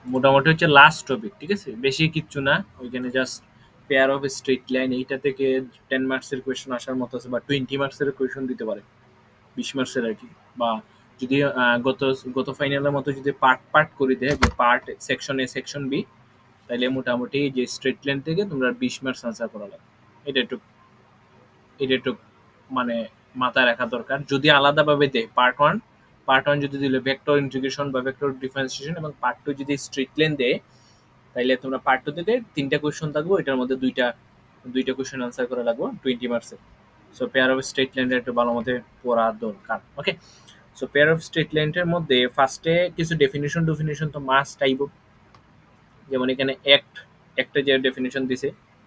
মোটামুটি হচ্ছে last topic, ঠিক আছে, বেশি কিচ্ছু না। ওইখানে just pair of straight line, এইটা থেকে 10 মার্কসের কোয়েশন আসার মতো আছে, বা 20 মার্কসের কোয়েশন দিতে পারে, 20 মার্কসের আর কি। বা যদি গত গত ফাইনালের মতো যদি পার্ট পার্ট করে দেয়, যে part section A section B, তাহলে মোটামুটি যে স্ট্রেট লাইন থেকে তোমরা 20 মার্কস আনসার করা লাগবে। এটা একটু এটা একটু মানে মাথায় রাখা দরকার। যদি আলাদাভাবে দেয় পার্ট ওয়ান যদি দিলে ভেক্টর ইন্টিগ্রেশন বা ভেক্টর ডিফারেন্সিয়েশন, এবং পার্ট টু যদি স্ট্রেট লাইন দেয়, তাইলে তোমরা পার্ট টু থেকে 3টা কোয়েশন থাকবো, এটার মধ্যে দুইটা কোয়েশন আনসার করা লাগবে 20 মার্কসের। সো পেয়ার অফ স্ট্রেট লাইনটা একটু ভালো মতো পড়া দরকার। Okay, so pair of straight লাইনের মধ্যে ফার্স্টে কিছু ডেফিনিশন তো মাস্ট আইব। যেমন এখানে একটা যে ডেফিনিশন দিছে,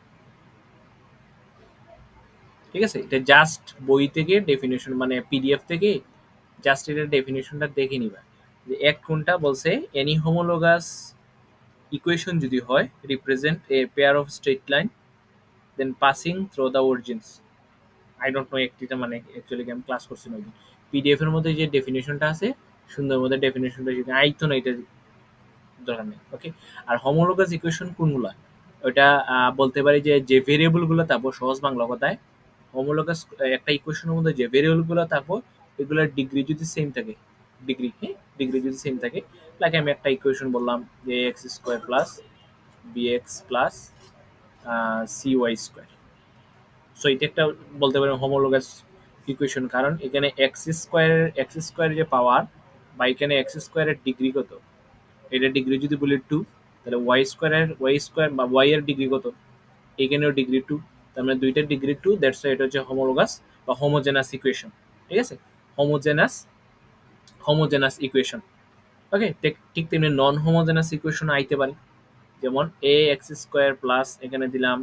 ঠিক আছে, এটা জাস্ট বই থেকে ডেফিনিশন, মানে পিডিএফ থেকে জাস্ট এটার ডেফিনিশনটা দেখে নিবা। যে এক কোনটা বলছে, এনি হোমোলোগাস ইকুয়েশন যদি হয় represent a pair of straight line then passing through the origins. I don't know একটিটা মানে অ্যাকচুয়ালি আমি ক্লাস করছি না, পিডিএফ এর মধ্যে যে ডেফিনেশনটা আছে সুন্দর মধ্যে ডেফিনেশনটা যদি আইতো না, এটা দরকার নেই। ওকে, আর হোমোলোগাস ইকুয়েশন কোনগুলা, ওটা বলতে পারি যে ভেরিয়েবল গুলো থাকবো, সহজ বাংলা কথায় হোমোলোগাস একটা ইকুয়েশনের মধ্যে যে ভেরিয়েবল গুলো থাকবো, এগুলোর ডিগ্রি যদি সেম থাকে, ডিগ্রি যদি সেম থাকে, লাইক আমি একটা ইকুয়েশন বললাম যে x square plus bx plus c y square. So এটা একটা বলতে পারেন হোমোলোগাস ইকুয়েশন, কারণ এখানে এক্স স্কোয়ারের যে পাওয়ার, বা এখানে এক্স স্কোয়ারের ডিগ্রি কত, এটা ডিগ্রি যদি বলি 2, তাহলে ওয়াই স্কোয়ার বা ওয়াই এর ডিগ্রি কত, এখানেও ডিগ্রি 2, তার মানে দুইটার ডিগ্রি 2, দ্যাটস এটা হচ্ছে হোমোলোগাস বা হোমোজেনাস ইকুয়েশন। ঠিক আছে, হোমোজেনাস হোমোজেনাস ইকুয়েশন। ওকে, ঠিক তেমনি নন হোমোজেনাস ইকুয়েশন আইতে পারে, যেমন এ এক্স স্কোয়ার প্লাস এখানে দিলাম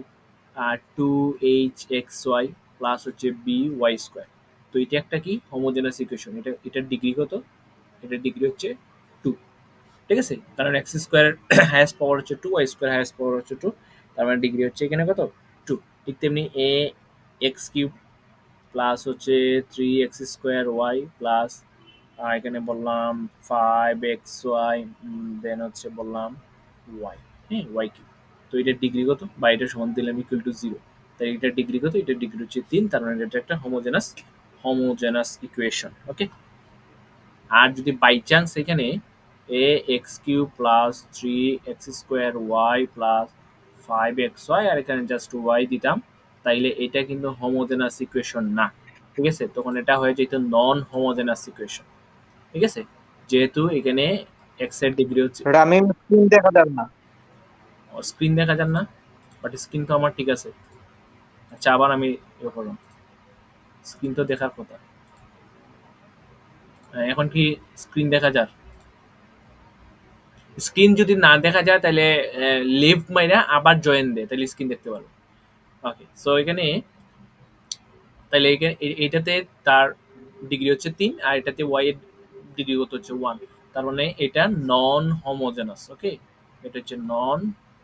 2h(xy) প্লাস হচ্ছে বি ওয়াই স্কোয়ার। তো এটা একটা কি হোমোজেনাস ইকুয়েশন, এটার ডিগ্রি কত, এটার ডিগ্রি হচ্ছে 2। ঠিক আছে, কারণ এক্স স্কোয়ার হাইয়েস্ট পাওয়ার হচ্ছে 2, ওয়াই স্কোয়ার হাইয়েস্ট পাওয়ার হচ্ছে 2, তার মানে ডিগ্রি হচ্ছে এখানে কত, 2। ঠিক তেমনি এ এক্স কিউব প্লাস হচ্ছে 3x² y প্লাস এখানে বললাম 5xy, দেন হচ্ছে বললাম ওয়াই, হ্যাঁ ওয়াই কিউব। তো এটার ডিগ্রি কত, বা এটা সমান দিলাম ইকুয়াল টু 0, তাই এটার ডিগ্রি কত, এটার ডিগ্রি হচ্ছে 3, তার মানে এটা একটা হোমোজেনাস ইকুয়েশন। ওকে, আর যদি বাই চান্স এখানে a x cube plus 3x² y plus 5xy আর এখানে জাস্ট ওয়াই দিতাম, তাইলে এটা কিন্তু হোমোজেনাস ইকুয়েশন না। ঠিক আছে, তখন এটা হয়ে যেত নন হোমোজেনাস ইকুয়েশন। ঠিক আছে, যেহেতু এখানে এক্স এর ডিগ্রি হচ্ছে, এটা আমি স্ক্রিন দেখা যাবে না। স্ক্রিন দেখা যান না, বাট স্ক্রিন তো আমার ঠিক আছে। আচ্ছা, আবার আমি ইয়ে করলাম, স্ক্রিন তো দেখার কথা। এখন কি স্ক্রিন দেখা যায়? স্ক্রিন যদি না দেখা যায় তাহলে লেফট মাইরা আবার জয়েন দে, তাহলে স্ক্রিন দেখতে পারবো। ওকে, সো এখানে তাহলে এইটাতে তার ডিগ্রি হচ্ছে 3, আর এটাতে ওয়াই এর ডিগ্রি কত হচ্ছে 1, তার মানে এটা নন হোমোজেনাস। ওকে, এটা হচ্ছে নন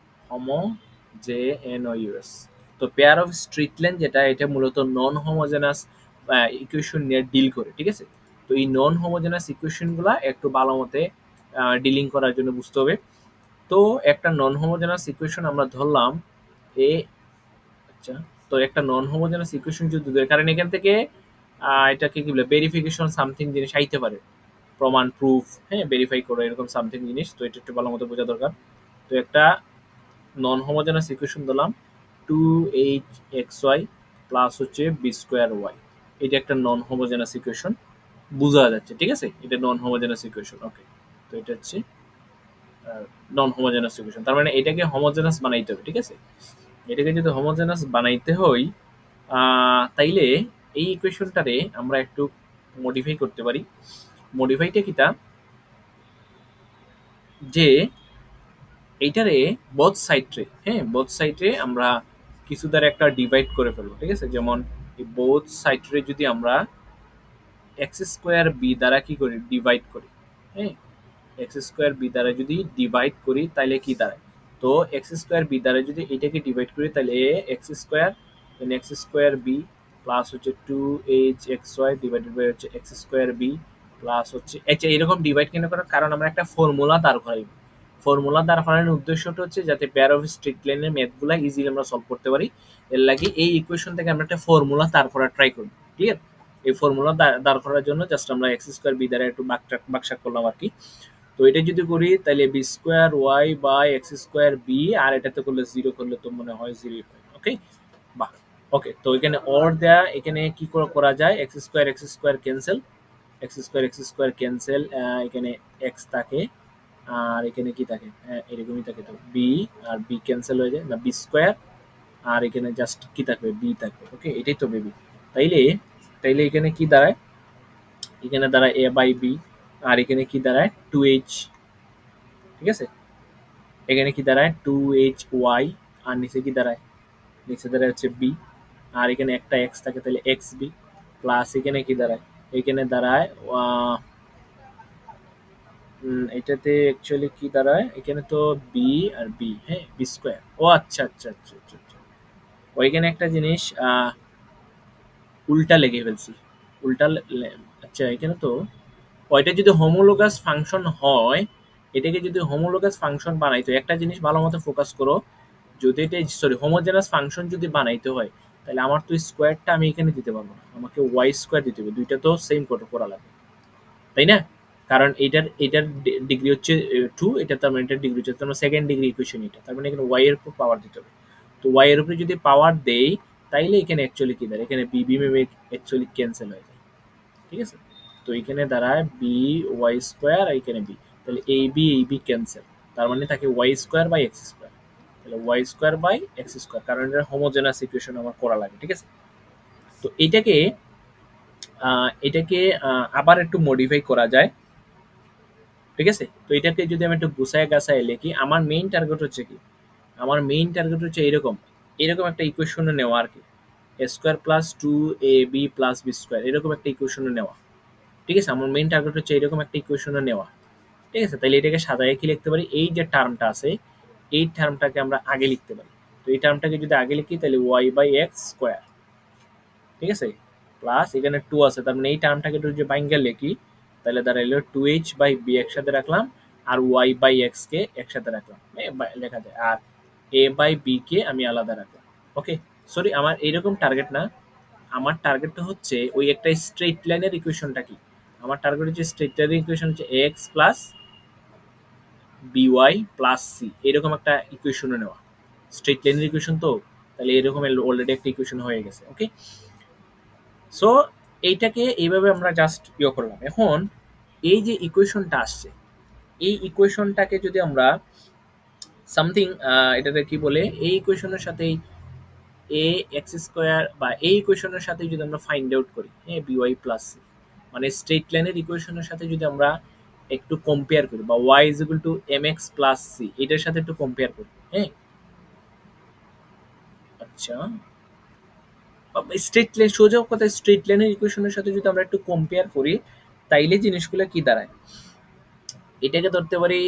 হোমোজেনাস। তো পেয়ার অফ স্ট্রিট লাইন যেটা, এটা মূলত নন হোমোজেনাস ইকুয়েশন নিয়ে ডিল করে। ঠিক আছে, তো এই নন হোমোজেনাস ইকুয়েশন গুলা একটু ভালো মতে ডিলিং করার জন্য বুঝতে হবে। তো একটা নন হোমোজেনাস ইকুয়েশন আমরা ধরলাম এ, আচ্ছা, তো একটা নন হোমোজেনাস ইকুয়েশন যদি ধরি, কারণ এখান থেকে এটাকে কি বলে ভেরিফিকেশন সামথিং জিনিস আইতে পারে, প্রমাণ প্রুফ, হ্যাঁ ভেরিফাই করে এরকম সামথিং জিনিস, তো এটা একটু ভালো মতো বোঝা দরকার। তো একটা নন হোমোজেনাস ইকুয়েশন দিলাম 2h(xy) প্লাস হচ্ছে b²y, এটা একটা নন হোমোজেনাস ইকুয়েশন বোঝা যাচ্ছে। ঠিক আছে, এটা নন হোমোজেনাস ইকুয়েশন। ওকে, তো এটা হচ্ছে নন হোমোজেনাস ইকুয়েশন, তার মানে এটাকে হোমোজেনাস বানাইতে হবে। ঠিক আছে, এটাকে যদি হোমোজেনাস বানাইতে হয় তাইলে এই ইকুয়েশনটারে আমরা একটু মডিফাই করতে পারি। মডিফাইটা কিটা, যে এইটারে বোথ সাইডে আমরা কিছু দ্বারা একটা ডিভাইড করে ফেলবো। ঠিক আছে, যেমন এই বোথ সাইডে যদি আমরা x² দ্বারা কি করি, ডিভাইড করি, হ্যাঁ x² দ্বারা যদি ডিভাইড করি তাহলে কি দাঁড়ায়, তো x² দ্বারা যদি এটাকে ডিভাইড করি তাহলে x² দেন x² প্লাস হচ্ছে 2h(xy) ডিভাইডেড বাই হচ্ছে x² প্লাস হচ্ছে, আচ্ছা এরকম ডিভাইড কেন করার কারণ আমরা একটা ফর্মুলা দাঁড় করাইব। ফর্মুলা দ্বারা ফলানোর উদ্দেশ্যটা হচ্ছে যাতে পেয়ার অফ স্ট্রিট লাইনের ম্যাথগুলা ইজিলি আমরা সলভ করতে পারি। এর লাগে এই ইকুয়েশন থেকে আমরা একটা ফর্মুলা দাঁড় করা ট্রাই করব। ক্লিয়ার? এই ফর্মুলা দাঁড় করার জন্য জাস্ট আমরা এক্স স্কোয়ার বি দ্বারা একটু বাকশাক করলাম আর কি। তো এটা যদি করি তাহলে b square y by x square b, আর এটাতে করলে জিরো করলে তো মনে হয় জিরো। ওকে, বাহ। ওকে, তো এখানে অর দেয়া, এখানে কি করা যায়, x square cancel, x square cancel, এখানে এক্স থাকে আর এখানে কি থাকে, এরকমই থাকে, তো বি আর বি ক্যান্সেল হয়ে যায়, না বি স্কোয়ার আর এখানে জাস্ট কি থাকবে, বি থাকবে। ওকে, এটাই তো বেবি। তাইলে তাইলে এখানে কি দাঁড়ায়, এখানে দাঁড়ায় এ বাই বি, আর এখানে কি দাঁড়ায় টু এইচ। ঠিক আছে, এখানে কি দাঁড়ায় টু এইচ ওয়াই, আর নিচে কি দাঁড়ায়, নিচে দাঁড়ায় হচ্ছে বি, আর এখানে একটা এক্স থাকে তাহলে এক্স বি, প্লাস এখানে কি দাঁড়ায়, এখানে দাঁড়ায় এটাতে অ্যাকচুয়ালি কি দাঁড়ায়, এখানে তো বি আর বি, হ্যাঁ বি স্কোয়ার। ও আচ্ছা আচ্ছা আচ্ছা আচ্ছা আচ্ছা, ওইখানে একটা জিনিস উল্টা লেগে ফেলছি, উল্টা আচ্ছা এখানে তো ওইটা যদি হোমোলোগাস ফাংশন হয়, এটাকে যদি হোমোলোগাস ফাংশন বানাইতো, একটা জিনিস ভালো মতো ফোকাস করো, যদি এটা সরি হোমোজেনাস ফাংশন যদি বানাইতে হয়, তাহলে আমার তো স্কোয়ারটা আমি এখানে দিতে পারবো না, আমাকে ওয়াই স্কোয়ার দিতে হবে, দুইটা তো সেম করা লাগবে, তাই না? কারণ এটার ডিগ্রি হচ্ছে টু, এটা তার মানে এটার ডিগ্রি হচ্ছে, তার মানে সেকেন্ড ডিগ্রি ইকুয়েশন এটা, তার মানে এখানে ওয়াই এর উপর পাওয়ার দিতে হবে। তো ওয়াই এর উপরে যদি পাওয়ার দেই, তাইলে এখানে অ্যাকচুয়ালি কি দাঁড়ায়, এখানে বি বি মেমে অ্যাকচুয়ালি ক্যান্সেল হয়ে যায়। ঠিক আছে, তো এখানে দাঁড়ায় বি ওয়াই স্কোয়ার, আর এখানে বি, তাহলে এই বি ক্যান্সেল, তার মানে থাকে y square by x square, তাহলে y square by x square, কারণ এটা হোমোজেনাস ইকুয়েশন আমার করা লাগে। ঠিক আছে, তো এটাকে আবার একটু মডিফাই করা যায়। ঠিক আছে, তো এটাকে যদি আমি একটু গুছায় গাছায় লিখি, আমার মেইন টার্গেট হচ্ছে কি, আমার মেইন টার্গেট হচ্ছে এরকম এরকম একটা ইকুয়েশন নেওয়া আর কি, a square plus two a b plus B square, এরকম একটা ইকুয়েশন নেওয়া। ঠিক আছে, আমার মেইন টার্গেট হচ্ছে এরকম একটা ইকুয়েশন নেওয়া। ঠিক আছে, তাহলে এটাকে সাজায় কি লিখতে পারি, এই যে টার্মটা আছে এই টার্মটাকে আমরা আগে লিখতে পারি। তো এই টার্মটাকে যদি আগে লিখি তাহলে ওয়াই বাই এক্স স্কোয়ার, ঠিক আছে, প্লাস এখানে টু আছে, তার মানে এই টার্মটাকে একটু যে বাইঙ্গা লিখি, তাহলে দাঁড়াইলো টু এইচ বাই বি একসাথে রাখলাম, আর ওয়াই বাই এক্স কে একসাথে রাখলাম, লেখা যায়, আর এ বাই বি কে আমি আলাদা রাখলাম। ওকে, সরি আমার এইরকম টার্গেট না, আমার টার্গেটটা হচ্ছে ওই একটা স্ট্রেট লাইনের ইকুয়েশনটা কি, আমার টার্গেট হচ্ছে স্ট্রেট লাইনের ইকুয়েশন হচ্ছে x plus by plus c, এরকম একটা ইকুয়েশন নেওয়া, স্ট্রেট লাইনের ইকুয়েশন তো, তাহলে এরকম অলরেডি একটা ইকুয়েশন হয়ে গেছে। ওকে, সো এইটাকে এইভাবে আমরা জাস্ট করলাম। এখন এই যে ইকুয়েশনটা আসছে, এই ইকুয়েশনটাকে যদি আমরা সামথিং এটাকে কি বলে, এই ইকুয়েশনের সাথেই এ এক্স স্কোয়ার বা এই ইকুয়েশনের সাথে যদি আমরা ফাইন্ড আউট করি, হ্যাঁ বিওয়াই প্লাস সি, মানে স্ট্রেট লাইনের ইকুয়েশনের সাথে যদি আমরা একটু কম্পেয়ার করি, বা y is equal to m x plus c, এটার সাথে একটু কম্পেয়ার করি, হ্যাঁ আচ্ছা স্ট্রেট লাইন, সোজা কথা স্ট্রেট লাইনের ইকুয়েশনের সাথে যদি আমরা একটু কম্পেয়ার করি, তাইলে জিনিসগুলো কি দাঁড়ায়, এটাকে ধরতে পারি,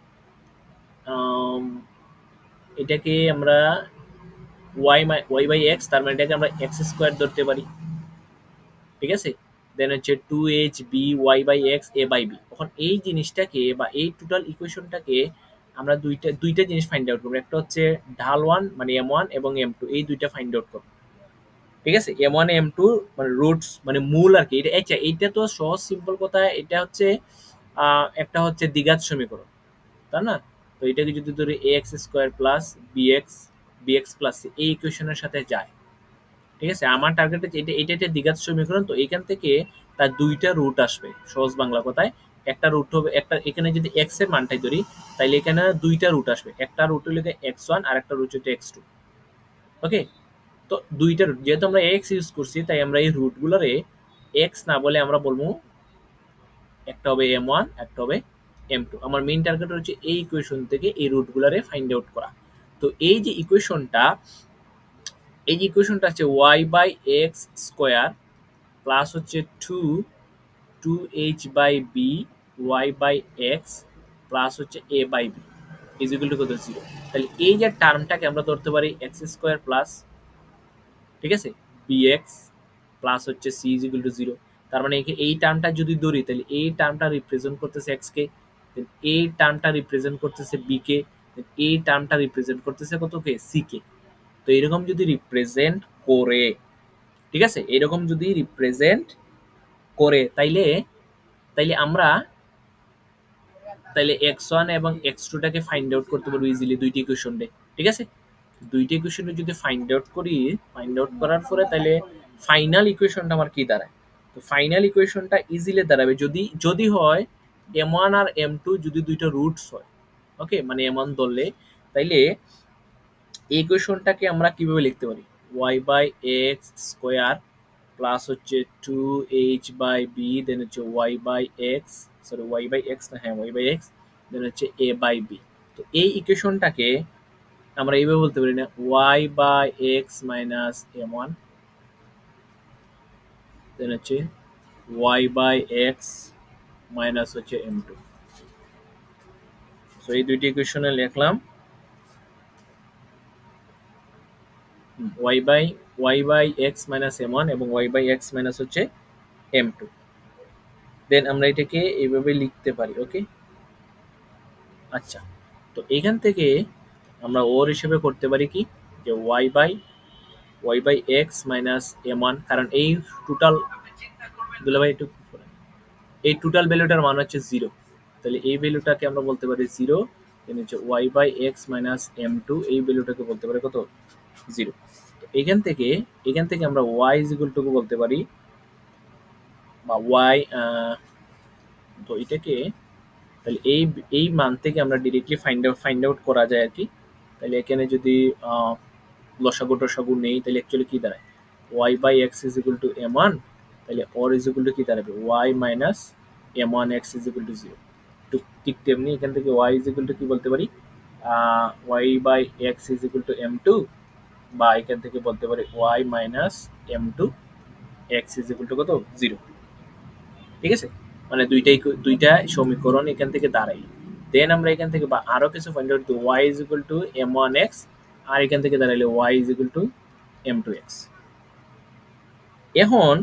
আম, এটাকে আমরা ওয়াই বাই এক্স, তার মানে এটাকে আমরা এক্স স্কোয়ার ধরতে পারি। ঠিক আছে, দেন হচ্ছে two h b y by x a by b. এখন এই জিনিসটাকে বা এই টোটাল ইকুয়েশনটাকে আমরা দুইটা দুইটা জিনিস ফাইন্ড আউট করবো, একটা হচ্ছে ঢাল ওয়ান মানে এম ওয়ান এবং এম টু, এই দুইটা ফাইন্ড আউট করবো। ঠিক আছে, এম ওয়ান এম টু মানে রুটস মানে মূল আর কি, এটা আচ্ছা এইটা তো সহজ সিম্পল কথা, এটা হচ্ছে একটা হচ্ছে দ্বিঘাত সমীকরণ, তাই না? তো এটাকে যদি ধরি a x square plus b x plus c, এই ইকুয়েশনের সাথে যায়। ঠিক আছে, আমার টার্গেট হচ্ছে এটা, এটা একটা দ্বিঘাত সমীকরণ, তো এখান থেকে তার দুইটা রুট আসবে, সহজ বাংলা কথায় একটা রুট হবে, একটা এখানে যদি এক্স এর মানটাই ধরি, তাহলে এখানে দুইটা রুট আসবে, একটা রুট হলে এক্স ওয়ান আর একটা রুট হচ্ছে এক্স টু। ওকে, তো দুইটা রুট যেহেতু আমরা এক্স ইউজ করছি, তাই আমরা এই রুট গুলোরে এক্স না বলে আমরা বলবো একটা হবে এম ওয়ান, একটা হবে এম টু। আমার মেইন টার্গেট হচ্ছে এই ইকুয়েশন থেকে এই রুট গুলারে ফাইন্ড আউট করা। তো এই যে ইকুয়েশনটা, এই যে ইকুয়েশনটা আছে y by x square plus হচ্ছে two two h by b y by x plus হচ্ছে a by b is equal to কত জিরো। তাহলে এই যে টার্মটাকে আমরা ধরতে পারি এক্স স্কোয়ার প্লাস, ঠিক আছে, বি এক্স প্লাস হচ্ছে c is equal to zero. তার মানে এই টার্মটা যদি ধরি, তাহলে এই টার্মটা রিপ্রেজেন্ট করতেছে এক্স কে, এই টার্মটা রিপ্রেজেন্ট করতেছে বি কে, এই টার্মটা রিপ্রেজেন্ট করতেছে কত কে, সি কে। তো এরকম যদি রিপ্রেজেন্ট করে, ঠিক আছে, এরকম যদি রিপ্রেজেন্ট করে তাইলে তাইলে আমরা তাইলে x1 এবং x2 টাকে ফাইন্ড আউট করতে পারবো ইজিলি দুইটি ইকুয়েশনে, ঠিক আছে। দুইটি ইকুয়েশনে যদি ফাইন্ড আউট করি, ফাইন্ড আউট করার পরে তাহলে ফাইনাল ইকুয়েশনটা আমার কি দাঁড়ায়? তো ফাইনাল ইকুয়েশনটা ইজিলি দাঁড়াবে যদি যদি হয় m1 আর m2 যদি দুইটা রুটস হয়, ওকে, মানে m1 ধরলে, তাইলে এই ইকুয়েশনটাকে আমরা কিভাবে লিখতে পারি? y by x square plus হচ্ছে 2h বাই বি, দেন হচ্ছে y by x, sorry y by x না, হ্যাঁ y বাই এক্স, দেন হচ্ছে a বাই বি। তো এই ইকুয়েশনটাকে আমরা এইভাবে বলতে পারি না, y by x minus m1, then হচ্ছে y বাই এক্স মাইনাস হচ্ছে m2। সো এই দুইটি ইকুয়েশনে লিখলাম y by x minus m1 এবং y বাই এক্স মাইনাস হচ্ছে m2। দেন আমরা এটাকে এইভাবে লিখতে পারি, ওকে। আচ্ছা, তো এখান থেকে আমরা ওর হিসেবে করতে পারি কি, যে y by x minus m1, কারণ এই টোটাল দুলাভাই একটু, এই টোটাল ভ্যালুটার মান হচ্ছে 0, তাহলে এই ভ্যালুটাকে আমরা বলতে পারি 0। দেন হচ্ছে y by x minus m2, এই ভ্যালুটাকে বলতে পারি কত, 0। তো এখান থেকে আমরা y ইজ ইকুয়াল টু বলতে পারি, বা y, তো এটাকে তাহলে এই মান থেকে আমরা ডিরেক্টলি ফাইন্ড আউট করা যায় আর কি। তাহলে এখানে যদি লসাগু টসাগু নেই তাহলে অ্যাকচুয়ালি কি দাঁড়ায়, y by x is equal to m1, তাহলে অর ইজ ইকুয়াল টু কি দাঁড়াবে, y minus m1 x is equal to 0। ঠিক তেমনি এখান থেকে y ইজ ইকুয়াল টু কি বলতে পারি, y by x is equal to m2, বা এখান থেকে বলতে পারি y minus m2 x is equal to কত, 0। ঠিক আছে, মানে দুইটা সমীকরণ এখান থেকে দাঁড়াই। দেন আমরা এখান থেকে বা আরো কিছু ফাইন্ড আউট করতে, y is equal to m1x, আর এখান থেকে দাঁড়াইলে y is equal two m2x। এখন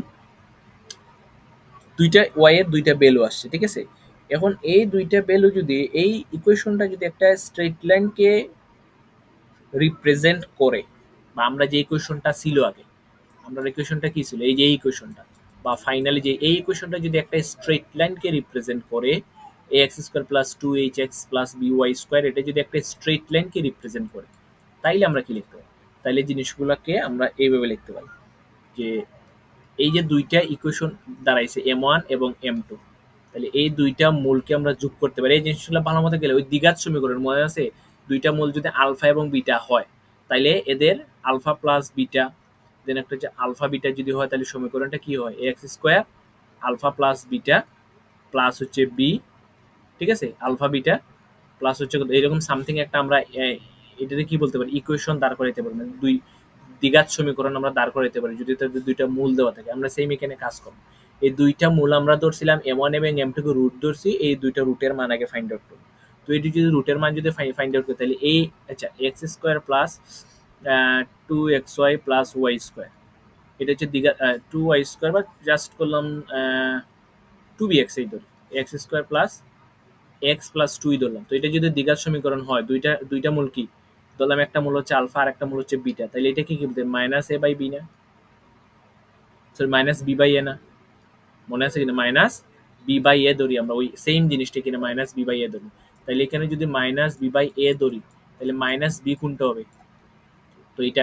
দুইটা y এর দুইটা ভ্যালু আসছে, ঠিক আছে। এখন এই দুইটা ভ্যালু যদি এই ইকুয়েশনটা যদি একটা স্ট্রেট লাইনকে রিপ্রেজেন্ট করে, বা আমরা যে ইকুয়েশনটা ছিল আগে, আমরা ইকুয়েশনটা কি ছিল, এই যে ইকুয়েশনটা, বা ফাইনালি যে এই ইকুয়েশনটা যদি একটা স্ট্রেট লাইনকে রিপ্রেজেন্ট করে, ax square plus 2hx plus by square, এটা যদি একটা স্ট্রেট লাইনকে রিপ্রেজেন্ট করে, তাইলে আমরা কি লিখতে পারি? তাইলে জিনিসগুলোকে আমরা এইভাবে লিখতে পারি যে এই যে দুইটা ইকুয়েশন দাঁড়াইছে m1 এবং m2, তাহলে এই দুইটা মূলকে আমরা যোগ করতে পারি। এই জিনিসগুলো ভালো মতো গেলে ওই দ্বিঘাত সমীকরণ মনে আছে, দুইটা মূল যদি আলফা এবং বিটা হয় তাইলে এদের আলফা প্লাস বিটা, দেন একটা হচ্ছে আলফা বিটা যদি হয় তাহলে সমীকরণটা কি হয়, x square alpha plus beta plus হচ্ছে বি, ঠিক আছে, আলফা বিটা প্লাস হচ্ছে এরকম সামথিং একটা আমরা এটাতে কি বলতে পারি, ইকুয়েশন দাঁড় করাইতে পারি, মানে দুই দ্বিঘাত সমীকরণ আমরা দাঁড় করাইতে পারি যদি তাদের দুইটা মূল দেওয়া থাকে। আমরা সেম এখানে কাজ করব, এই দুইটা মূল আমরা ধরছিলাম m1 এবং m2 কে রুট ধরছি, এই দুইটা রুটের মান আগে ফাইন্ড আউট করব। তো এটি যদি রুটের মান যদি ফাইন্ড আউট করি তাহলে এই, আচ্ছা, x square plus 2xy plus y square, এটা হচ্ছে দ্বিঘাত 2y স্কোয়ার, বা জাস্ট করলাম 2bx, এই ধরি x square plus x plus 2 ধরলাম। তো এটা যদি দ্বিঘাত সমীকরণ হয়, দুইটা মূল কি ধরলাম, একটা মূল হচ্ছে আলফা আর একটা মূল হচ্ছে বিটা, তাহলে এটা কি বলতে, মাইনাস এ বাই বি না, sorry minus b by a না, মনে আছে কিনা, মাইনাস বি বাই এ ধরি আমরা, ওই সেম জিনিসটা কিনা মাইনাস বি বাই এ ধরি। তাহলে এখানে যদি মাইনাস বি বাই এ ধরি তাহলে মাইনাস বি কোনটা হবে, তো এটা,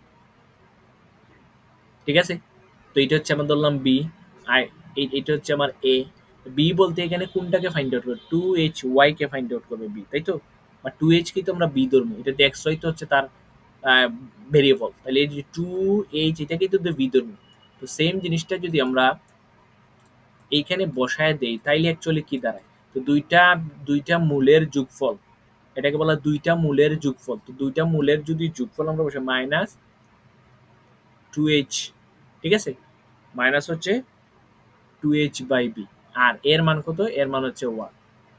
ঠিক আছে। তো এটা হচ্ছে আমার ধরলাম বি, আর এইটা হচ্ছে আমার এ। বি বলতে এখানে কোনটাকে ফাইন্ড আউট করবে, 2hy কে ফাইন্ড আউট করবে বি, তাই তো, বা 2h কে তো আমরা বি ধরবো, এটা তো xy তো হচ্ছে তার ভেরিয়েবল, তাহলে এই যে 2h এটাকে তো বি ধরবো। তো সেম জিনিসটা যদি আমরা এইখানে বসায় দেই তাইলে অ্যাকচুয়ালি কি দাঁড়ায়, তো দুইটা মূলের যোগফল, এটাকে বলা দুইটা মূলের যোগফল। তো দুইটা মূলের যদি যোগফল আমরা বসে মাইনাস 2h, ঠিক আছে, মাইনাস হচ্ছে 2h বাই বি, আর এর মান কত, এর মান হচ্ছে 1,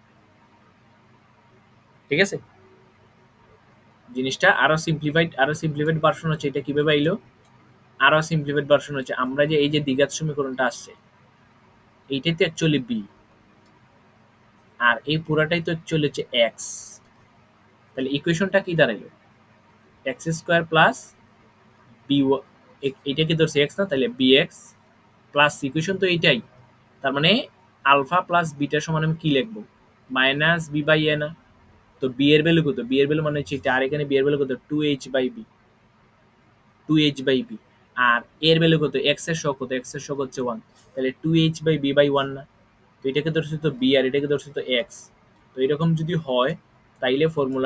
ঠিক আছে। জিনিসটা আরো সিম্পলিফাইড ভার্সন হচ্ছে, এটা কিভাবে আইলো, আরো সিম্পলিফাইড ভার্সন হচ্ছে আমরা যে এই যে দ্বিঘাত সমীকরণটা আসছে এইটাতে অ্যাকচুয়ালি বি, আর এই পুরাটাই তো অ্যাকচুয়ালি হচ্ছে এক্স। তাহলে ইকুয়েশনটা কি দাঁড়াইলো? এক্স স্কোয়ার প্লাস বি, এটাকে ধরছে এক্স না, তাহলে বি এক্স প্লাস ইকুয়েশন তো এইটাই। তার মানে আলফা প্লাস বিটা সমান আমি কি লিখবো? মাইনাস বি বাই এ না? তো বি এর ভ্যালু কত? বি এর ভ্যালু মানে হচ্ছে এটা, আর এখানে বি এর ভ্যালু কত? 2h by b, 2h by b. আর এর ভ্যালু কত? এক্স এর শক কত? এক্স এর শক হচ্ছে 1, তাহলে 2h বাই বি বাই 1 না? তো এটাকে ধরছে তো বি আর এটাকে ধরছে তো এক্স। তো এরকম যদি হয় তাইলে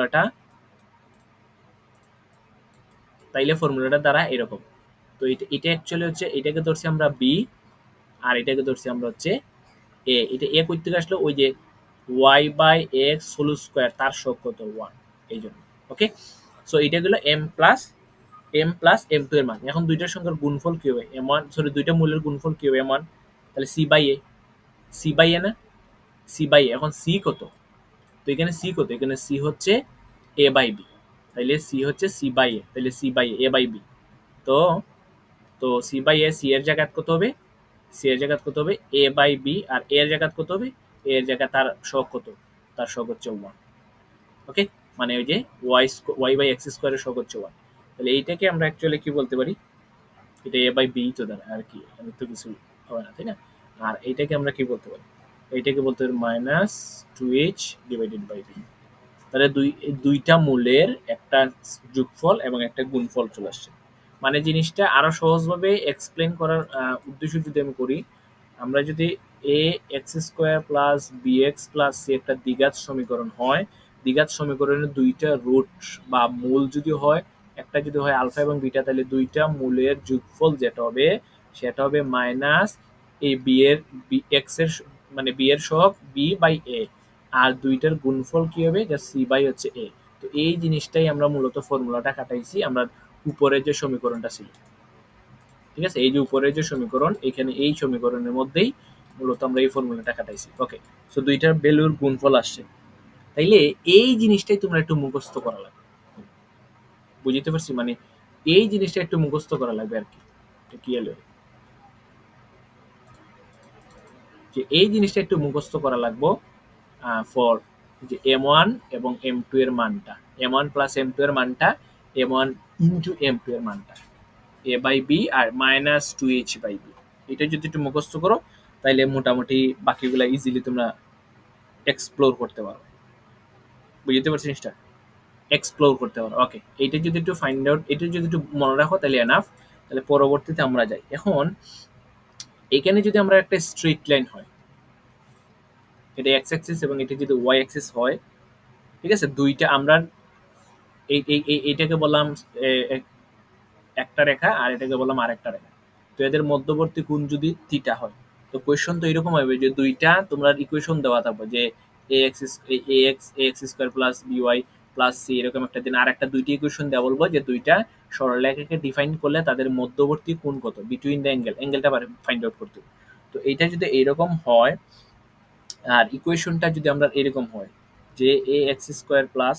ফর্মুলাটা দ্বারা এরকম। তো এটা অ্যাকচুয়ালি হচ্ছে, এটাকে ধরছি আমরা বি আর এটাকে ধরছি আমরা হচ্ছে এ। এটা এ কই থেকে আসলো? ওই যে y by x whole square, তার শক কত? 1, এই জন্য। ওকে, সো এটা গেলো এম টু এর মান। এখন দুইটার সংখ্যার গুণফল কি হবে? এম1, সরি, দুইটা মূলের গুণফল কি হবে? এম1, তাহলে c by a, c by a না? C by a. এখন সি কত? তো এখানে সি কত? এখানে সি হচ্ছে এ বাই বি, তাইলে সি হচ্ছে সি বাই এ, তাহলে c by a by b. তো তো সি বাই এ, সি এর জায়গায় কত হবে? সি এর জায়গায় কত হবে? এ বাই বি। আর এ এর জায়গায় কত হবে? এ এর জায়গায় তার শক কত? তার শক হচ্ছে 1। ওকে, মানে ওই যে ওয়াই বাই এক্স স্কোয়ারের শক হচ্ছে 1। তাহলে এইটাকে আমরা অ্যাকচুয়ালি কি বলতে পারি? এটা এ বাই বি তো দাঁড়ায়, আর কি, আমি তো কিছু হবে না, তাই না? আর এইটাকে আমরা কি বলতে পারি? এইটাকে বলতে পারি minus 2h divided by b. তাহলে দুইটা মূলের একটা যোগফল এবং একটা গুণফল চলে আসছে। মানে জিনিসটা আরো সহজভাবে এক্সপ্লেন করার উদ্দেশ্য যদি আমি করি, আমরা যদি a x square plus b x plus c একটা দ্বিঘাত সমীকরণ হয়, দ্বিঘাত সমীকরণের দুইটা রুট বা মূল যদি হয়, একটা যদি হয় আলফা এবং বিটা, তাহলে দুইটা মূলের যোগফল যেটা হবে সেটা হবে মাইনাস এই বি এর, বি এক্স এর, মানে বি এর সহগ বি বাই এ, আর দুইটার গুণফল কি হবে? যা সি বাই হচ্ছে এ। তো এই জিনিসটাই আমরা মূলত ফর্মুলাটা কাটাইছি আমরা উপরের যে সমীকরণটা ছিল। ঠিক আছে, এই যে উপরের যে সমীকরণ, এখানে এই সমীকরণের মধ্যেই মূলত আমরা এই ফর্মুলাটা কাটাইছি। ওকে, সো দুইটার ভ্যালুর গুণফল আসছে। তাইলে এই জিনিসটাই তোমরা একটু মুখস্থ করা লাগবে। বুঝতে পারছি? মানে এই জিনিসটা একটু মুখস্থ করা লাগবে আর কি। কি হলো যে এই জিনিসটা একটু মুখস্থ করা লাগবে ফর যে m1 এবং m2 এর মানটা, m1 প্লাস m2 এর মানটা, m1 ইনটু m2 এর মানটা, a বাই b আর মাইনাস 2h বাই b। এটা যদি একটু মুখস্থ করো তাহলে মোটামুটি বাকিগুলা ইজিলি তোমরা এক্সপ্লোর করতে পারো। বুঝতে পারছি জিনিসটা? এক্সপ্লোর করতে পারো। ওকে, এইটা যদি একটু ফাইন্ড আউট, এটা যদি একটু মনে রাখো তাহলে এনাফ। তাহলে পরবর্তীতে আমরা যাই। এখন এখানে যদি আমরা একটা স্ট্রেট লাইন হয়, এটা এক্স অ্যাক্সিস এবং এটা যদি ওয়াই অ্যাক্সিস হয়, ঠিক আছে, দুইটা আমরা এইটাকে বললাম একটা রেখা আর এটাকে বললাম আরেকটা রেখা। তো এদের মধ্যবর্তী কোণ যদি থিটা হয়, তো কোয়েশ্চন তো এরকম হবে যে দুইটা তোমরা ইকুয়েশন দেওয়া থাকবে যে a x square plus by plus c, এরকম একটা দিন আর একটা দুইটি ইকুয়েশন দেওয়া বলবো যে দুইটা সরলরেখাকে ডিফাইন করলে তাদের মধ্যবর্তী কোণ কত, বিটুইন দ্য অ্যাঙ্গেলটা ফাইন্ড আউট করতে হবে। তো এইটা যদি এইরকম হয় আর ইকুয়েশনটা যদি আমরা এরকম হয় যে a x square plus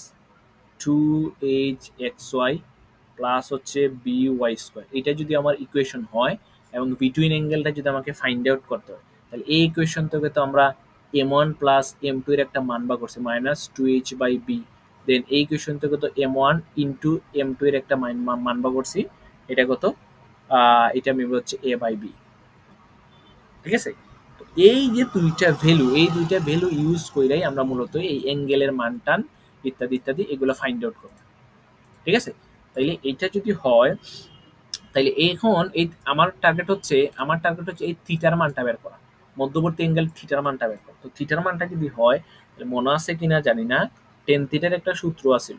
2hxy plus হচ্ছে by স্কোয়ার, এটা যদি আমার ইকুয়েশন হয় এবং বিটুইন অ্যাঙ্গেলটা যদি আমাকে ফাইন্ড আউট করতে হয়, তাহলে এই ইকুয়েশন থেকে তো আমরা m1 প্লাস m2 এর একটা মান বা করছি মাইনাস 2h বাই বি। দেন এই ইকুয়েশন থেকে তো m1 ইন্টু m2 এর একটা মান বা করছি, এটা কত? এটা আমি হচ্ছে a বাই বি। ঠিক আছে, তো এই যে দুইটা ভ্যালু ইউজ কইরাই আমরা মূলত এই অ্যাঙ্গেলের মান টান ইত্যাদি ইত্যাদি এগুলো ফাইন্ড আউট করব। ঠিক আছে, তাইলে এটা যদি হয় তাইলে এখন এই আমার টার্গেট হচ্ছে এই থিটার মানটা বের করা, মধ্যবর্তী অ্যাঙ্গেল থিটার মানটা বের করা। তো থিটার মানটা যদি হয়, তাহলে মনে আছে কিনা জানি না, টেন থিটার একটা সূত্র আছিল,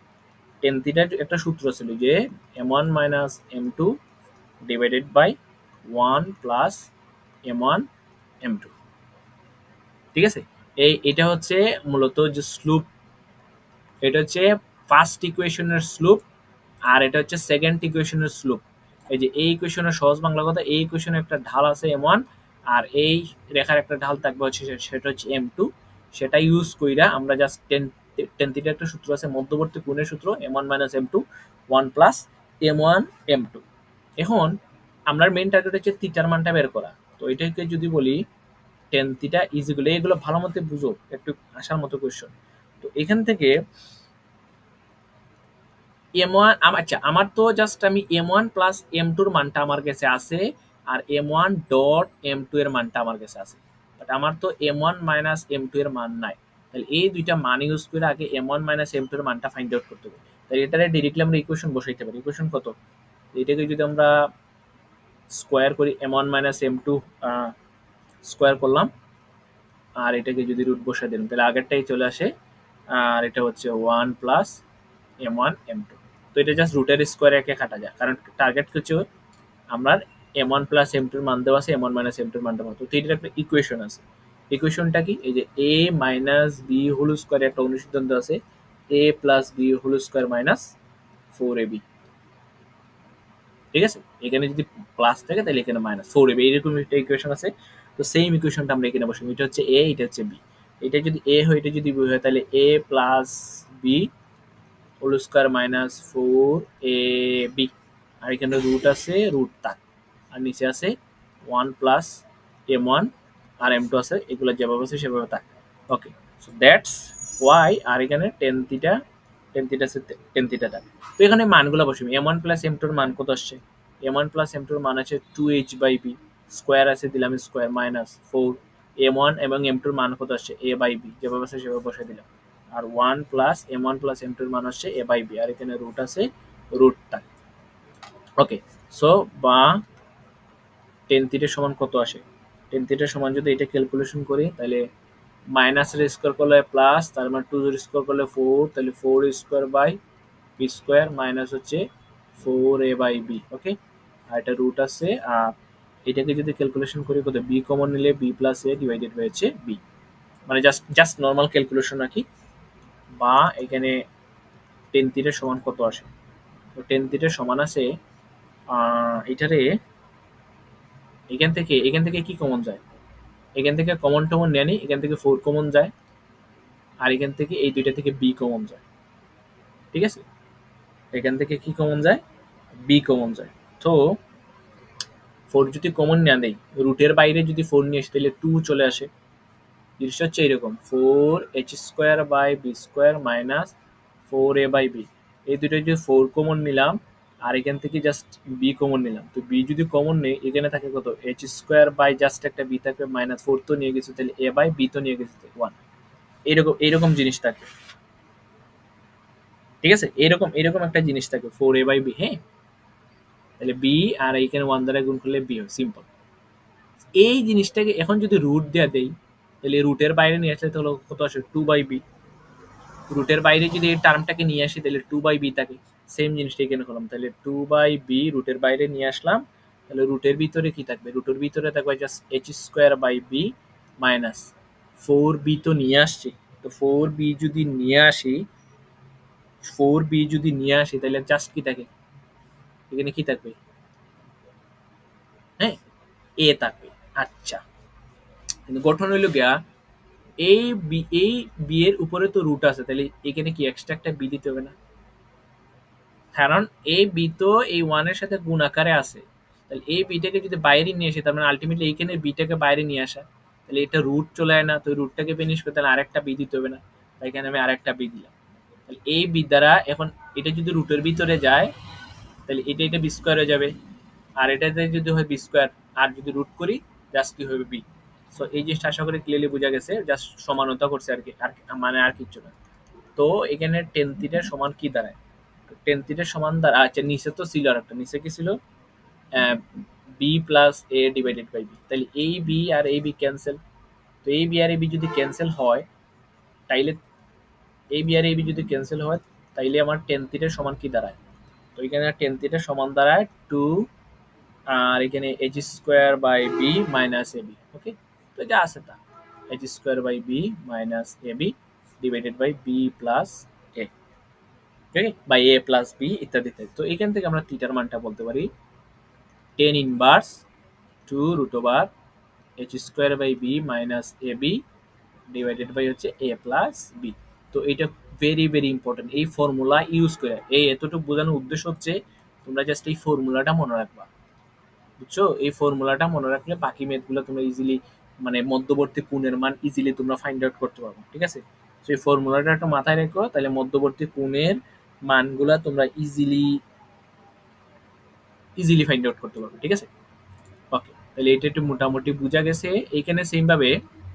যে m1 minus m2 divided by 1 plus m1 m2। ঠিক আছে, এটা হচ্ছে মূলত যে স্লুপ, এটা হচ্ছে ফার্স্ট ইকুয়েশনের স্লুপ আর এটা হচ্ছে সেকেন্ড ইকুয়েশনের স্লুপ। এই যে এই ইকুয়েশনের সহজ বাংলা কথা, এই ইকুয়েশনের একটা ঢাল আছে m1 আর এই রেখার একটা ঢাল থাকবে হচ্ছে সেটা হচ্ছে m2। সেটা ইউজ কইরা আমরা জাস্ট টেন থিটার একটা সূত্র আছে মধ্যবর্তী কোণের সূত্র m1 minus m2 1 plus m1 m2। এখন আমরা মেইন টার্গেট হচ্ছে থিটার মানটা বের করা। তো এটাকে যদি বলি টেন থিটা ইজ ইকুয়াল, এগুলো ভালো মতো বুঝো, একটু আসার মতো কোয়েশ্চন। তো এখান থেকে এম ওয়ান, আচ্ছা আমার তো জাস্ট আমি এম ওয়ান প্লাস এম টুর মানটা আমার কাছে আছে, আর m one dot m two এর মানটা আমার কাছে আছে, বাট আমার তো m one minus m two এর মান নাই। তাহলে এই দুইটা মান ইউজ করে আগে m one minus m two এর মানটা ফাইন্ড আউট করতে হবে। তাহলে এটারে ডিরেক্টলি আমরা ইকুয়েশন বসাইতে পারি। ইকুয়েশন কত, এটাকে যদি আমরা স্কোয়ার করি, m one minus m two square করলাম, আর এটাকে যদি রুট বসে দিলাম, তাহলে আগেরটাই চলে আসে, আর এটা হচ্ছে one plus m one m two. তো এটা জাস্ট রুটের স্কোয়ার একে কাটা যায়, কারণ টার্গেট হচ্ছে আমরা এম ওয়ান প্লাস এম টুর মান দেওয়া আছে, এম ওয়ান মাইনাস এম টুর মানটা মতো। তো এটার একটা ইকুয়েশন আছে। ইকুয়েশনটা কি, এই যে a minus b whole square একটা অনুসিদ্ধান্ত আছে, a plus b whole square minus four a b. ঠিক আছে, এখানে যদি প্লাস থাকে তাহলে এখানে মাইনাস ফোর এ বি, এইরকম একটা ইকুয়েশন আছে। তো সেম ইকুয়েশনটা আমরা এখানে বসাবো, এটা হচ্ছে এ, এটা হচ্ছে বি। এটা যদি এ হয়, এটা যদি বি হয়, তাহলে a plus b whole square minus four a b, আর এখানে রুট আছে, রুট তাক, আর নিচে আছে ওয়ান প্লাস এম ওয়ান আর এম টু আছে, এগুলো যেভাবে আছে সেভাবে থাক। ওকে, সো দ্যাটস ওয়াই, আর এখানে টেন থিটা আছে, টেন থিটা থাক। তো এখানে মানগুলো বসবে, এম ওয়ান প্লাস এম টুর মান কত আসছে, এম ওয়ান প্লাস এম টুর মান আছে two h by b, square আছে দিলাম square minus four, m one এবং এম টুর মান কত আসছে এ বাই বি, যেভাবে আছে সেভাবে বসে দিলাম, আর one plus m one plus m টুর মান আসছে এ বাই বি, আর এখানে রুট আছে, রুটটা। ওকে, সো বা টেন থিটার সমান কত আসে, টেন থিটার সমান যদি এটা ক্যালকুলেশন করি, তাহলে মাইনাসের স্কোয়ার করলে প্লাস, তার মানে টু এর স্কোয়ার করলে ফোর, তাহলে four square by b square minus হচ্ছে four a by b. Okay, আর এটা রুট আছে, আর এটাকে যদি ক্যালকুলেশন করি কত, বি কমন নিলে বি প্লাস এ ডিভাইডেড হয়েছে বি, মানে জাস্ট জাস্ট নর্মাল ক্যালকুলেশন রাখি। বা এখানে টেন থিটার সমান কত আসে, তো টেন থিটার সমান আছে এটারে এখান থেকে কি কমন যায়, এখান থেকে কমন টমন নেয়নি, এখান থেকে ফোর কমন যায়, আর এখান থেকে এই দুইটা থেকে বি কমন যায়। ঠিক আছে, এখান থেকে কি কমন যায়, বি কমন যায়। তো ফোর যদি কমন না দেয়, রুটের বাইরে যদি ফোর নিয়ে আসে, তাহলে টু চলে আসে। জিনিসটা হচ্ছে এইরকম, four h square by b square minus four a by b, এই দুটো যদি ফোর কমন নিলাম, আর এখান থেকে জাস্ট বি কমন নিলাম, তো বি যদি কমন নেই, এখানে থাকে কত, এইচ স্কোয়ার বাই জাস্ট একটা বি থাকবে মাইনাস ফোর তো নিয়ে গেছে, তাহলে এ বাই বি তো নিয়ে গেছে ওয়ান, এইরকম এইরকম জিনিস থাকে। ঠিক আছে, এরকম এরকম একটা জিনিস থাকে, ফোর এ বাই বি। হ্যাঁ, তাহলে বি আর এইখানে ওয়ান দ্বারা গুণ করলে বি হয়, সিম্পল। এই জিনিসটাকে এখন যদি রুট দেওয়া দেই, তাহলে রুটের বাইরে নিয়ে আসলে তাহলে কত আসে, টু বাই বি। রুটের বাইরে যদি এই টার্মটাকে নিয়ে আসি, তাহলে টু বাই বি থাকে। সেম জিনিসটা এখানে করলাম, তাহলে টু বাই বি রুটের বাইরে নিয়ে আসলাম, তাহলে রুটের ভিতরে কি থাকবে, রুটের ভিতরে থাকবে just h square by b minus four b তো নিয়ে আসছি, তো ফোর বি যদি নিয়ে আসি, ফোর বি যদি নিয়ে আসি, তাহলে জাস্ট কি থাকে, এখানে কি থাকবে, হ্যাঁ এ থাকবে। আচ্ছা, কিন্তু গঠন হইল গিয়া, এই বি এর উপরে তো রুট আছে, তাহলে এখানে কি এক্সট্রা একটা বি দিতে হবে না, কারণ এই বি তো এই ওয়ানের সাথে গুণ আকারে আছে। তাহলে এই বিটাকে যদি বাইরে নিয়ে আসে, তার মানে আলটিমেটলি এইখানে বিটাকে বাইরে নিয়ে আসা, তাহলে এটা রুট চলে আয় না, তো রুটটাকে ফিনিশ করতে তাহলে আরেকটা বি দিতে হবে না, তাই এখানে আমি আরেকটা বি দিলাম। তাহলে এই বি দ্বারা এখন এটা যদি রুটের ভিতরে যায়, তাহলে এটা এটা বি স্কোয়ার হয়ে যাবে, আর এটাতে যদি হয় বি স্কোয়ার, আর যদি রুট করি জাস্ট কি হবে বি। সো এই জিনিসটা আশা করি ক্লিয়ারলি বোঝা গেছে, জাস্ট সমানতা করছে আর কি, আর মানে আর কিচ্ছু না। তো এখানে টেন থিটার সমান কি দাঁড়ায়, টেন থিটার সমান দ্বারা, আচ্ছা নিচে তো ছিল আর একটা, নিচে কি ছিল, b plus a divided by b, তাহলে এই বি আর এই বি ক্যান্সেল। তো এই বি আর এই বি যদি ক্যান্সেল হয়, তাইলে এই বি আর এই বি যদি ক্যান্সেল হয়, তাইলে আমার টেন থিটার সমান কি দাঁড়ায়, তো এখানে টেন থিটার সমান দাঁড়ায় টু, আর এখানে h square by b minus a b. Okay, তো এটা আছে তা, h square by b minus a b divided by b plus a, ঠিক আছে, বাই এ প্লাস বি ইত্যাদি ইত্যাদি। তো এখান থেকে আমরা থিটার মানটা বলতে পারি tan inverse two root over h square by b minus a b divided by হচ্ছে এ প্লাস বি। তো এটা ভেরি ভেরি ইম্পর্টেন্ট, এই ফর্মুলা ইউজ করে, এই এতটুকু বোঝানোর উদ্দেশ্য হচ্ছে তোমরা জাস্ট এই ফর্মুলাটা মনে রাখবা, বুঝছো, এই ফর্মুলাটা মনে রাখলে বাকি ম্যাথগুলো তোমরা ইজিলি মানে মধ্যবর্তী কোণের মান ইজিলি তোমরা ফাইন্ড আউট করতে পারবে, ঠিক আছে। তো এই ফর্মুলাটা একটু মাথায় রেখো, তাহলে মধ্যবর্তী কোণের মানগুলা তোমরা ইজিলি ফাইন্ড আউট করতে পারবে, ঠিক আছে। ওকে, তাহলে এটা একটু মোটামুটি বোঝা গেছে। এইখানে সেম ভাবে,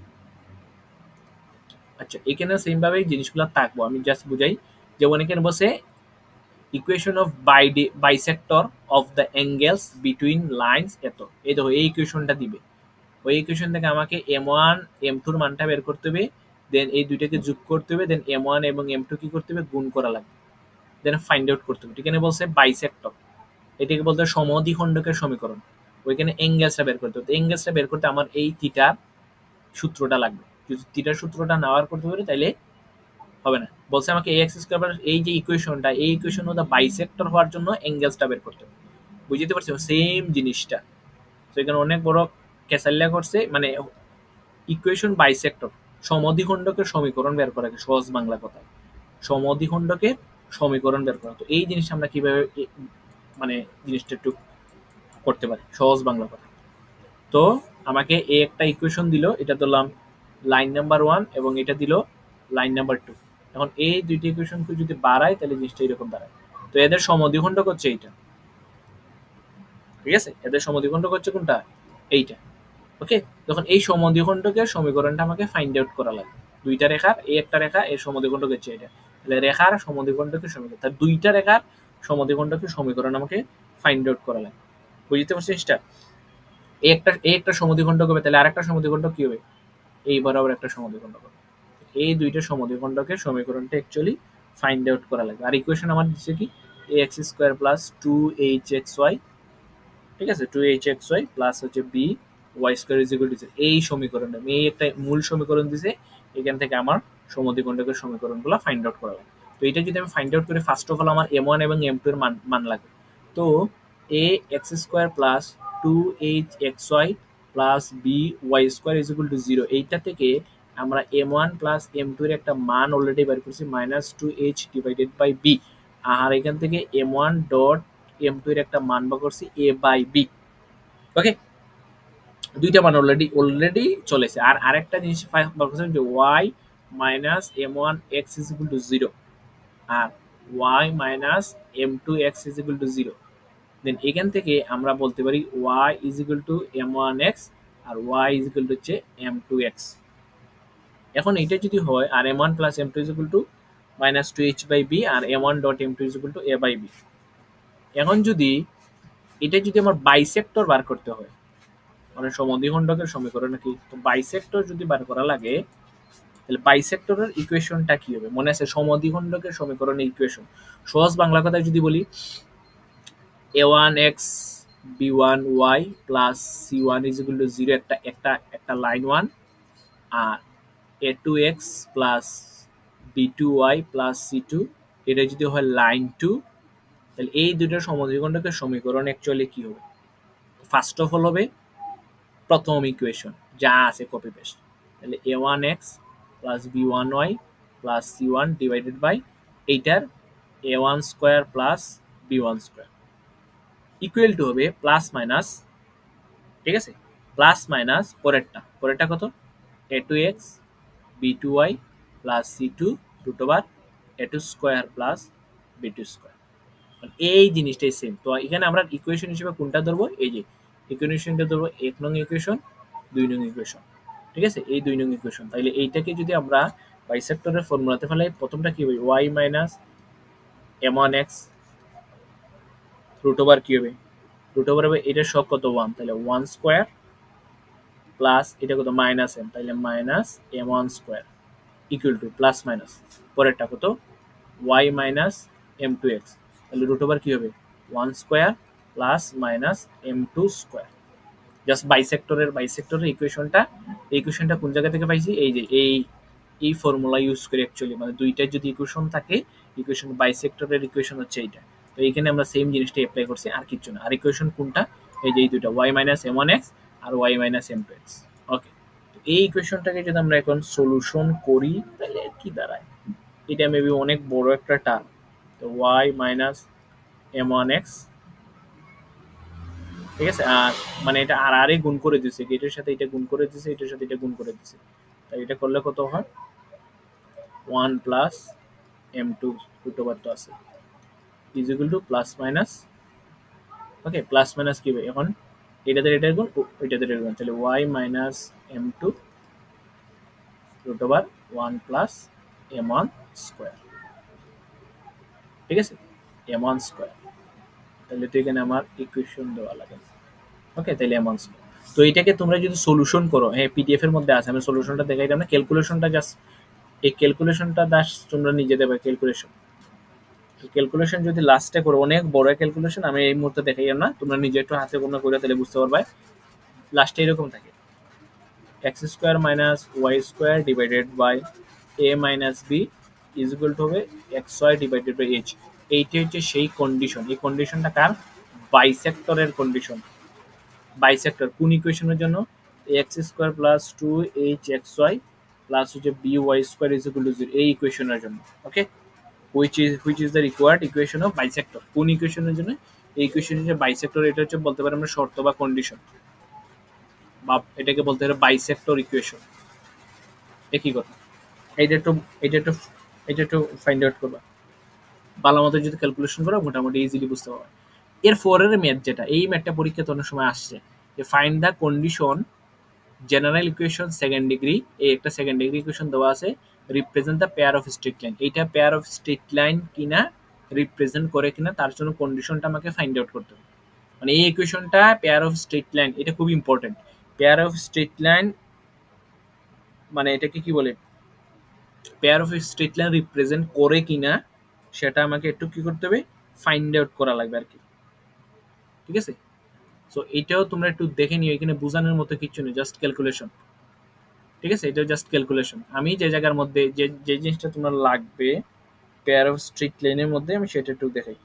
আচ্ছা এখানে সেম ভাবে জিনিসগুলো থাকবো, আমি জাস্ট বুঝাই। যেমন এখানে বসে equation of bisector of the angles between lines এত, এই দেখো এই ইকুয়েশনটা দিবে। ওই ইকুয়েশন থেকে আমাকে M1 M2 এর মানটা বের করতে হবে, দেন এই দুইটাকে যোগ করতে হবে, দেন M1 এবং M2 কি করতে হবে, গুণ করা লাগবে, দেন ফাইন্ড আউট করতে হবে। এখানে বলছে বাইসেক্টর, এটাকে বলতে সমদ্বিখণ্ডকের সমীকরণ। ওইখানে অ্যাঙ্গেলসটা বের করতে হবে, অ্যাঙ্গেলসটা বের করতে আমার এই থিটার সূত্রটা লাগবে। যদি থিটার সূত্রটা না বার করতে পারি তাহলে হবে না। বলছে আমাকে ax স্কয়ার, এই যে ইকুয়েশনটা, এই ইকুয়েশন মধ্যে বাইসেক্টর হওয়ার জন্য অ্যাঙ্গেলসটা বের করতে হবে। বুঝতে পারছো সেম জিনিসটা। তো এখানে অনেক বড় ক্যাসাল্লা করছে, মানে ইকুয়েশন বাইসেক্টর, সমদ্বিখণ্ডকের সমীকরণ বের করা, সহজ বাংলা কথায় সমদ্বিখণ্ডকের সমীকরণ বের করা। তো এই জিনিসটা আমরা কিভাবে মানে জিনিসটা একটু করতে পারি সহজ বাংলা কথা। তো আমাকে এই একটা ইকুয়েশন দিল, এটা ধরলাম লাইন নাম্বার 1 এবং এটা দিল লাইন নাম্বার 2। এখন এই দুইটা ইকুয়েশনকে যদি বাড়াই তাহলে জিনিসটা এরকম দাঁড়ায়। তো এদের সমদ্বিখণ্ডক হচ্ছে এইটা, ঠিক আছে, এদের সমদ্বিখণ্ডক হচ্ছে কোনটা, এইটা। ওকে, তখন এই সমদ্বিখণ্ডকের সমীকরণটা আমাকে ফাইন্ড আউট করা লাগবে। দুইটা রেখার, এই একটা রেখা এর সমদ্বিখণ্ডক হচ্ছে এটা, তাহলে রেখার সমদ্বিখণ্ডকের সমীকরণ, তার দুইটা রেখার সমদ্বিখণ্ডকের সমীকরণ আমাকে ফাইন্ড আউট করা লাগবে। বুঝতে পারছিস জিনিসটা? এই একটা সমদ্বিখণ্ডক হবে, তাহলে আরেকটা সমদ্বিখণ্ডক কি হবে, এই বরাবর একটা সমদ্বিখণ্ডক হবে। এই দুইটা সমদ্বিখণ্ডকের সমীকরণটা অ্যাকচুয়ালি ফাইন্ড আউট করা লাগবে। আর ইকুয়েশন আমার দিচ্ছে কি, ax স্কয়ার প্লাস 2hxy, ঠিক আছে, 2hxy প্লাস হচ্ছে b y square is equal to, এই সমীকরণটা এই একটা মূল সমীকরণ দিছে। এখান থেকে আমার সমদ্বিখণ্ডকের সমীকরণগুলো ফাইন্ড আউট করা লাগবে। তো এটা যদি আমি ফাইন্ড আউট করি, ফার্স্ট অফ অল আমার m1 এবং m2 এর মান লাগবে। তো ax square plus 2hxy plus by square is equal to 0, এইটা থেকে আমরা m1 প্লাস m2 এর একটা মান অলরেডি বের করছি, -2h ডিভাইডেড বাই b। আর এখান থেকে m1 ডট m2 এর একটা মান বার করছি a বাই b। ওকে, দুইটা মান অলরেডি চলেছে। আর আরেকটা জিনিস বার করছি যে y minus m1 x is equal to 0 আর y minus m2 x is equal to 0। Then এখান থেকে আমরা বলতে পারি y is equal to m1x আর y ইজ ইকুয়াল টু হচ্ছে m2x। এখন এটা যদি হয়, আর m1 plus m2 is equal to minus 2h by b আর m1 dot m2 is equal to a by b। এখন যদি এটা যদি আমার বাইসেক্টর বার করতে হয়, মানে সমদ্বিখণ্ডকের সমীকরণ কি, তো বাইসেক্টর যদি বার করা লাগে তাহলে বাইসেক্টরের ইকুয়েশনটা কি হবে, মনে আছে সমদ্বিখণ্ডকের সমীকরণের ইকুয়েশন। সহজ বাংলা কথায় যদি বলি, a1x b1y plus c1 is equal to 0 একটা লাইন 1, আর a2x প্লাস b2y প্লাস c2 এটা যদি হয় লাইন 2, তাহলে এই দুইটার সমদ্বিখণ্ডকের সমীকরণ অ্যাকচুয়ালি কি হবে, ফার্স্ট অফ অল হবে প্রথম ইকুয়েশন যা আছে কপি পেস্ট, তাহলে a1x plus b1y plus c1 divided by এইটার a1 square plus b1 square equal to হবে প্লাস মাইনাস, ঠিক আছে, প্লাস মাইনাস পরেরটা কত, a2x b2y প্লাস c2 root over a2 square plus b2 square. এই জিনিসটাই সেম। তো এখানে আমরা ইকুয়েশন হিসেবে কোনটা ধরবো, এই যে ইকুয়েশনটা ধরবো 1 নং ইকুয়েশন 2 নং ইকুয়েশন, ঠিক আছে, এই 2 নং ইকুয়েশন। তাহলে এইটাকে যদি আমরা বাইসেক্টরের ফর্মুলাতে ফেলাই, প্রথমটা কি হবে, y minus m1x root over কি হবে, রুট ওভার হবে এটার সব কত 1, তাহলে 1 স্কয়ার প্লাস এটা কত মাইনাস m, তাহলে minus m1 square equal to plus minus পরেরটা কত y মাইনাস m2x, তাহলে রুট ওভার কি হবে 1 square plus minus m2 square. Just বাইসেক্টরের ইকুয়েশনটা কোন জায়গা থেকে পাইছি, এই যে এই ফর্মুলা ইউজ করে অ্যাকচুয়ালি, মানে দুইটার যদি ইকুয়েশন থাকে, ইকুয়েশন বাইসেক্টরের ইকুয়েশন হচ্ছে এইটা। তো এইখানে আমরা সেম জিনিসটা অ্যাপ্লাই করছি, আর কিছু না। আর ইকুয়েশন কোনটা, এই যে এই দুইটা y মাইনাস m1x আর y মাইনাস m2x। ওকে, এই ইকুয়েশনটাকে যদি আমরা এখন সলিউশন করি তাহলে কি দাঁড়ায়, এটা মেবি অনেক বড় একটা টার্ম। তো y মাইনাস m1x ঠিক আছে, আর মানে এটা আর আরে গুণ করে দিছে, এটার সাথে এটা গুণ করে দিছে, এটার সাথে এটা গুণ করে দিছে, তাই এটা করলে কত হয় 1 প্লাস m2 রুট ওভার তো আছে is equal to plus minus, okay plus minus কি হবে এখন এটাতে এটার গুণ এটাতে এটার গুণ, তাহলে y minus m2 root over 1 plus m1 square, ঠিক আছে m1 স্কোয়ার, তাহলে তো এখানে আমার ইকুয়েশন দেওয়া লাগে, ওকে তাহলে m1 স্কোয়ার। তো এটাকে তোমরা যদি সলিউশন করো, হ্যাঁ পিডিএফ এর মধ্যে আছে, আমি সলিউশনটা দেখাইলাম না, ক্যালকুলেশনটা জাস্ট এই ক্যালকুলেশনটা দাস তোমরা নিজে দেবে ক্যালকুলেশন। ক্যালকুলেশন যদি লাস্টে করো অনেক বড় ক্যালকুলেশন, আমি এই মুহূর্তে দেখাই না, তোমরা নিজে একটু হাতে গোনা করে তাহলে বুঝতে পারবে। লাস্টে এরকম থাকে x square minus y square divided by a minus b is equal to হবে x y divided by h. এইটা হচ্ছে সেই কন্ডিশন, এই কন্ডিশনটা কার বাইসেক্টরের কন্ডিশন। বাইসেক্টর কোন ইকুয়েশনের জন্য x square plus two h x y plus হচ্ছে b y square is equal to zero, এই ইকুয়েশনের জন্য, ওকে which is the required equation of bisector। কোন ইকুয়েশনের জন্য এই ইকুয়েশন হচ্ছে বাইসেক্টর, এটা হচ্ছে বলতে পারি আমরা শর্ত বা কন্ডিশন, বা এটাকে বলতে পারি বাইসেক্টর ইকুয়েশন, একই কথা। এইটা একটু এটা একটু এটা একটু ফাইন্ড আউট করবা, ভালো মতো যদি ক্যালকুলেশন করো মোটামুটি ইজিলি বুঝতে পারবে। এর পরের ম্যাথ যেটা, এই ম্যাথটা পরীক্ষাতে অনেক সময় আসছে যে find the condition general equation second degree, এই একটা সেকেন্ড ডিগ্রি ইকুয়েশন দেওয়া আছে, represent the pair of straight line, এইটা পেয়ার অফ স্ট্রেট লাইন কিনা রিপ্রেজেন্ট করে কিনা তার জন্য কন্ডিশনটা আমাকে ফাইন্ড আউট করতে হবে। মানে এই ইকুয়েশনটা পেয়ার অফ স্ট্রেট লাইন, এটা খুব important. Pair of straight line মানে এটাকে কি বলে, pair of straight line represent করে কিনা সেটা আমাকে একটু কি করতে হবে, ফাইন্ড আউট করা লাগবে আর কি, ঠিক আছে। সো এইটাও তোমরা একটু দেখে নিও, এখানে বোঝানোর মতো কিছু নেই, জাস্ট ক্যালকুলেশন, ঠিক আছে, এটা জাস্ট ক্যালকুলেশন। আমি যে জায়গার মধ্যে যে যে জিনিসটা তোমার লাগবে পেয়ার অফ স্ট্রিট লাইনের মধ্যে আমি সেটা একটু দেখাই।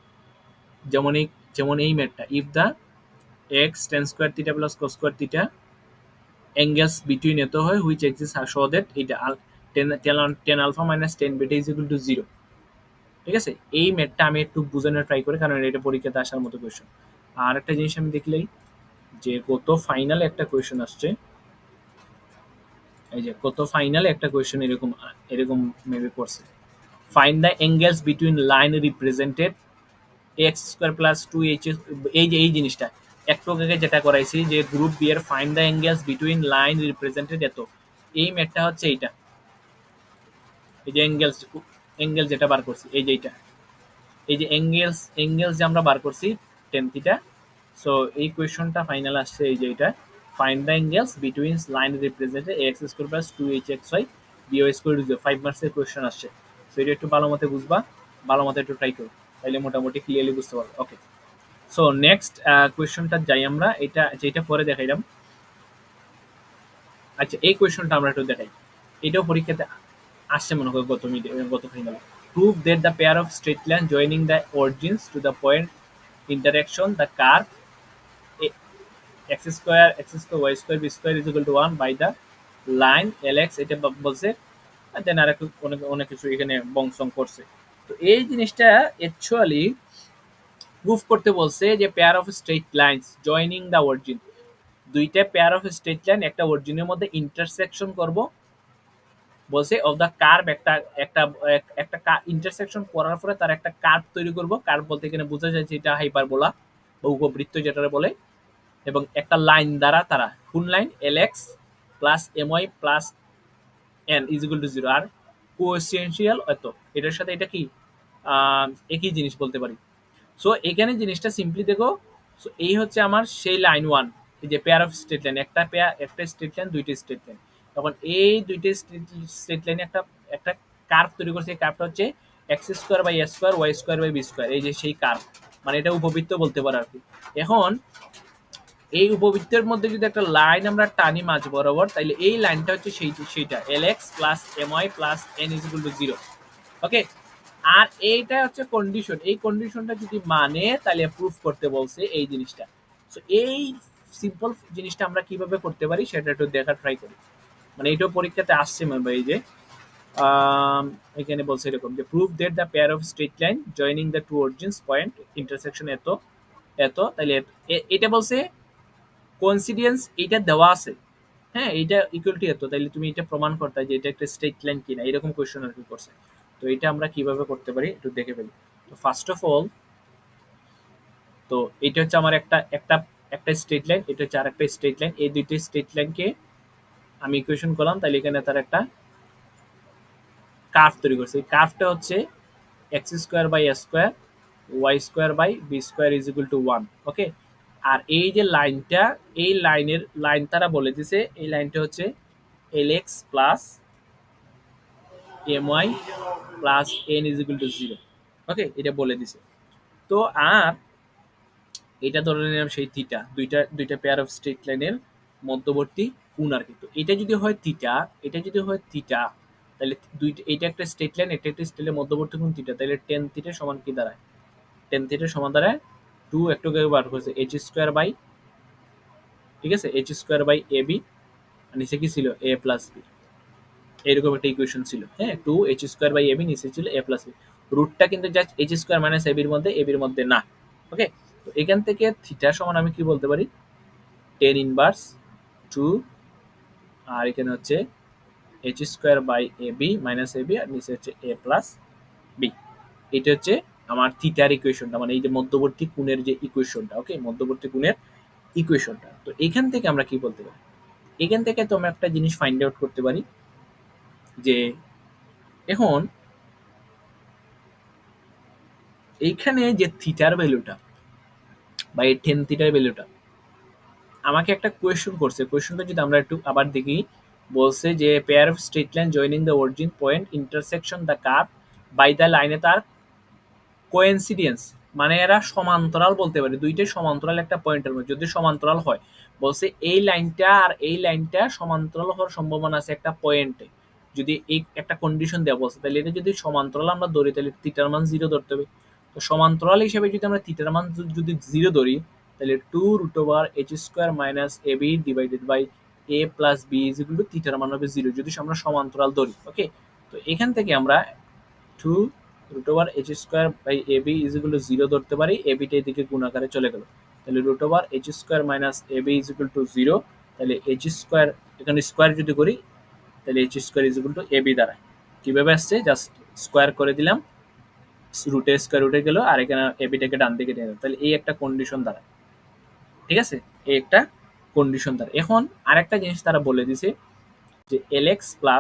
যেমন এই ম্যাথটা, if the x tan square theta plus cos square theta angles between এত হয় হুইচ এক্সিস্ট শো দ্যাট এটা tan alpha minus tan beta is equal to zero, ঠিক আছে। এই ম্যাথটা আমি একটু বোঝানোর ট্রাই করি কারণ এটা পরীক্ষাতে আসার মতো কোয়েশন। আর একটা জিনিস আমি দেখলেই যে গত ফাইনালে একটা কোয়েশন আসছে, এই যে কত ফাইনালে একটা কোয়েশন এরকম এরকম মেবি করছে, find the angles between line represented x square plus two h, এই যে এই জিনিসটা একটু আগে যেটা করাইছি যে গ্রুপ বি এর find the angles between line represented এত, এই ম্যাথটা হচ্ছে এইটা, এই যে অ্যাঙ্গেল যেটা বার করছি এই যে এইটা, এই যে অ্যাঙ্গেলস যে আমরা বার করছি টেন থিটা। সো এই কোয়েশনটা ফাইনাল আসছে এই যে এটা, find the angles between line represented x square plus two h x y b y square to 5 মার্কসের কোয়েশন আসছে। সো এটা একটু ভালো মতো বুঝবা, ভালো মতো একটু ট্রাই করো, তাহলে মোটামুটি ক্লিয়ারলি বুঝতে পারবো। ওকে, সো নেক্সট কোয়েশনটা যাই আমরা, এটা যেটা পরে দেখাইলাম। আচ্ছা এই কোয়েশনটা আমরা একটু দেখাই, এটাও পরীক্ষাতে আসছে মনে হয় গত ফাইনালে। Prove that the pair of straight line joining the origins to the point interaction the curve x square y square B square is equal to 1 by the line lx, এটা বলছে। দেন আর একটু অনেক কিছু এখানে বংশং করছে। তো এই জিনিসটা অ্যাকচুয়ালি প্রুফ করতে বলছে যে pair of straight lines joining the origin, দুইটা পেয়ার অফ স্ট্রেট লাইন একটা অরিজিনের মধ্যে ইন্টারসেকশন করব বলছে, অফ দ্য কার্ভ একটা একটা একটা ইন্টারসেকশন করার পরে তার একটা কার্ভ তৈরি করব। কার্ভ বলতে এখানে বোঝা যাচ্ছে এটা হাইপারবোলা বা উপবৃত্ত যেটা বলে, এবং একটা লাইন দ্বারা তারা কোন line l x plus m y plus n is equal to zero, আর কোএসিয়েন্সিয়াল এত, এটার সাথে এটা কি একই জিনিস বলতে পারি। সো এখানে জিনিসটা সিম্পলি দেখো, সো এই হচ্ছে আমার সেই লাইন ওয়ান, এই যে পেয়ার অফ স্ট্রেট লাইন, একটা স্ট্রেট লাইন দুইটা স্ট্রেট লাইন, তখন এই দুইটা স্ট্রেট লাইনে একটা একটা কার্ভ তৈরি করছে, এই কার্ভটা হচ্ছে x square by s square y square by b square, এই যে সেই কার্ভ, মানে এটা উপবৃত্ত বলতে পারো আর কি। এখন এই উপবৃত্তের মধ্যে যদি একটা লাইন আমরা টানি মাঝ বরাবর, তাইলে এই লাইনটা হচ্ছে সেইটা l x plus m y plus n is equal to zero, okay. আর এইটা হচ্ছে কন্ডিশন, এই কন্ডিশনটা যদি মানে তাহলে প্রুফ করতে বলছে এই জিনিসটা। সো এই সিম্পল জিনিসটা আমরা কিভাবে করতে পারি সেটা একটু দেখার ট্রাই করি, মানে এইটাও পরীক্ষাতে আসছে মানে এই যে এখানে বলছে এরকম যে proof that the pair of straight line joining the two origins point intersection এত এত, তাহলে এটা বলছে কোইন্সিডেন্স এটা দেওয়া আছে, হ্যাঁ এইটা ইকুয়াল টু এত, তাহলে তুমি এটা প্রমাণ করতে যে এটা একটা স্ট্রেট লাইন কিনা, এরকম কোয়েশ্চেন আর কি করছে। তো এটা আমরা কিভাবে করতে পারি একটু দেখে ফেলি। তো ফার্স্ট অফ অল, তো এটা হচ্ছে আমার একটা একটা একটা স্ট্রেট লাইন, এটা হচ্ছে আর একটা স্ট্রেট লাইন, এই দুইটা স্ট্রেট লাইনকে আমি ইকুয়েশন করলাম, তাহলে এখানে তার একটা কার্ভ তৈরি করছে। এই কার্ভটা হচ্ছে x square by a square y square by b square is equal to 1। Okay, আর এই যে লাইনটা, এই লাইনের লাইন তারা বলে দিছে এই লাইনটা হচ্ছে l x plus m y plus n is equal to 0। Okay, এটা বলে দিছে। তো আর এটা ধরে নিলাম সেই থিটা, দুইটা দুইটা পেয়ার অফ স্ট্রেট লাইনের মধ্যবর্তী কোণ আর কি। তো এটা যদি হয় থিটা, এটা যদি হয় থিটা, তাহলে দুইটা, এটা একটা স্ট্রেট লাইন, এটা একটা স্ট্রেট লাইন, মধ্যবর্তী কোণ থিটা, তাহলে টেন থিটা সমান কি দাঁড়ায়? টেন থিটা সমান দাঁড়ায় টু, একটু বার করেছে এইচ স্কোয়ার বাই, ঠিক আছে, h square by a b, নিচে কি ছিল এ প্লাস বি, এরকম একটা ইকুয়েশন ছিল। হ্যাঁ, two h square by a b, নিচে ছিল এ প্লাস বি। রুটটা কিন্তু জাস্ট এইচ স্কোয়ার মাইনাস এবির মধ্যে, এবির মধ্যে না। ওকে, তো এখান থেকে থিটা সমান আমি কি বলতে পারি, টেন ইনভার্স টু, আর এখানে হচ্ছে h square by a b minus a b, আর নিচে হচ্ছে এ প্লাস বি। এটা হচ্ছে আমার থিটার ইকুয়েশনটা, মানে এই যে মধ্যবর্তী কোণের যে ইকুয়েশনটা। ওকে, মধ্যবর্তী কোণের ইকুয়েশনটা। তো এখান থেকে আমরা কি বলতে পারি, এখান থেকে তো আমরা একটা জিনিস ফাইন্ড আউট করতে পারি যে এখন এইখানে যে থিটার ভ্যালুটা বা এই টেন থিটার ভ্যালুটা, আমাকে একটা কোয়েশ্চন করছে, কোয়েশ্চনটা যদি আমরা একটু আবার দেখি, বলছে যে pair of straight line joining the origin point intersection the curve by the লাইনে তার কোইন্সিডেন্স, মানে এরা সমান্তরাল বলতে পারে, দুইটাই সমান্তরাল একটা পয়েন্টের মধ্যে যদি সমান্তরাল হয়, বলছে এই লাইনটা আর এই লাইনটা সমান্তরাল হওয়ার সম্ভাবনা আছে একটা পয়েন্টে, যদি এই একটা কন্ডিশন দেওয়া বলছে, তাহলে এটা যদি সমান্তরাল আমরা ধরি তাহলে থিটার মান 0 ধরতে হবে। তো সমান্তরাল হিসেবে যদি আমরা থিটার মান যদি 0 ধরি, তাহলে two root over h square minus a b divided by a plus b is equal to থিটার মান হবে 0 যদি আমরা সমান্তরাল ধরি। ওকে, তো এখান থেকে আমরা two root over h square by a b is equal to 0 ধরতে পারি, এ বিটা এদিকে গুণ আকারে চলে গেল, তাহলে root over h square minus a b is equal to 0, তাহলে এইচ স্কোয়ার এখানে স্কোয়ার যদি করি তাহলে h square is equal to a b দাঁড়ায়। কীভাবে আসছে, জাস্ট স্কোয়ার করে দিলাম, রুটে স্কোয়ার রুটে গেল, আর এখানে এ বিটাকে ডান দিকে নিয়ে গেল, তাহলে এই একটা কন্ডিশন দাঁড়ায়। ঠিক আছে, এই একটা কন্ডিশন দাঁড়ায়। এখন আরেকটা জিনিস তারা বলে দিছে যে l x plus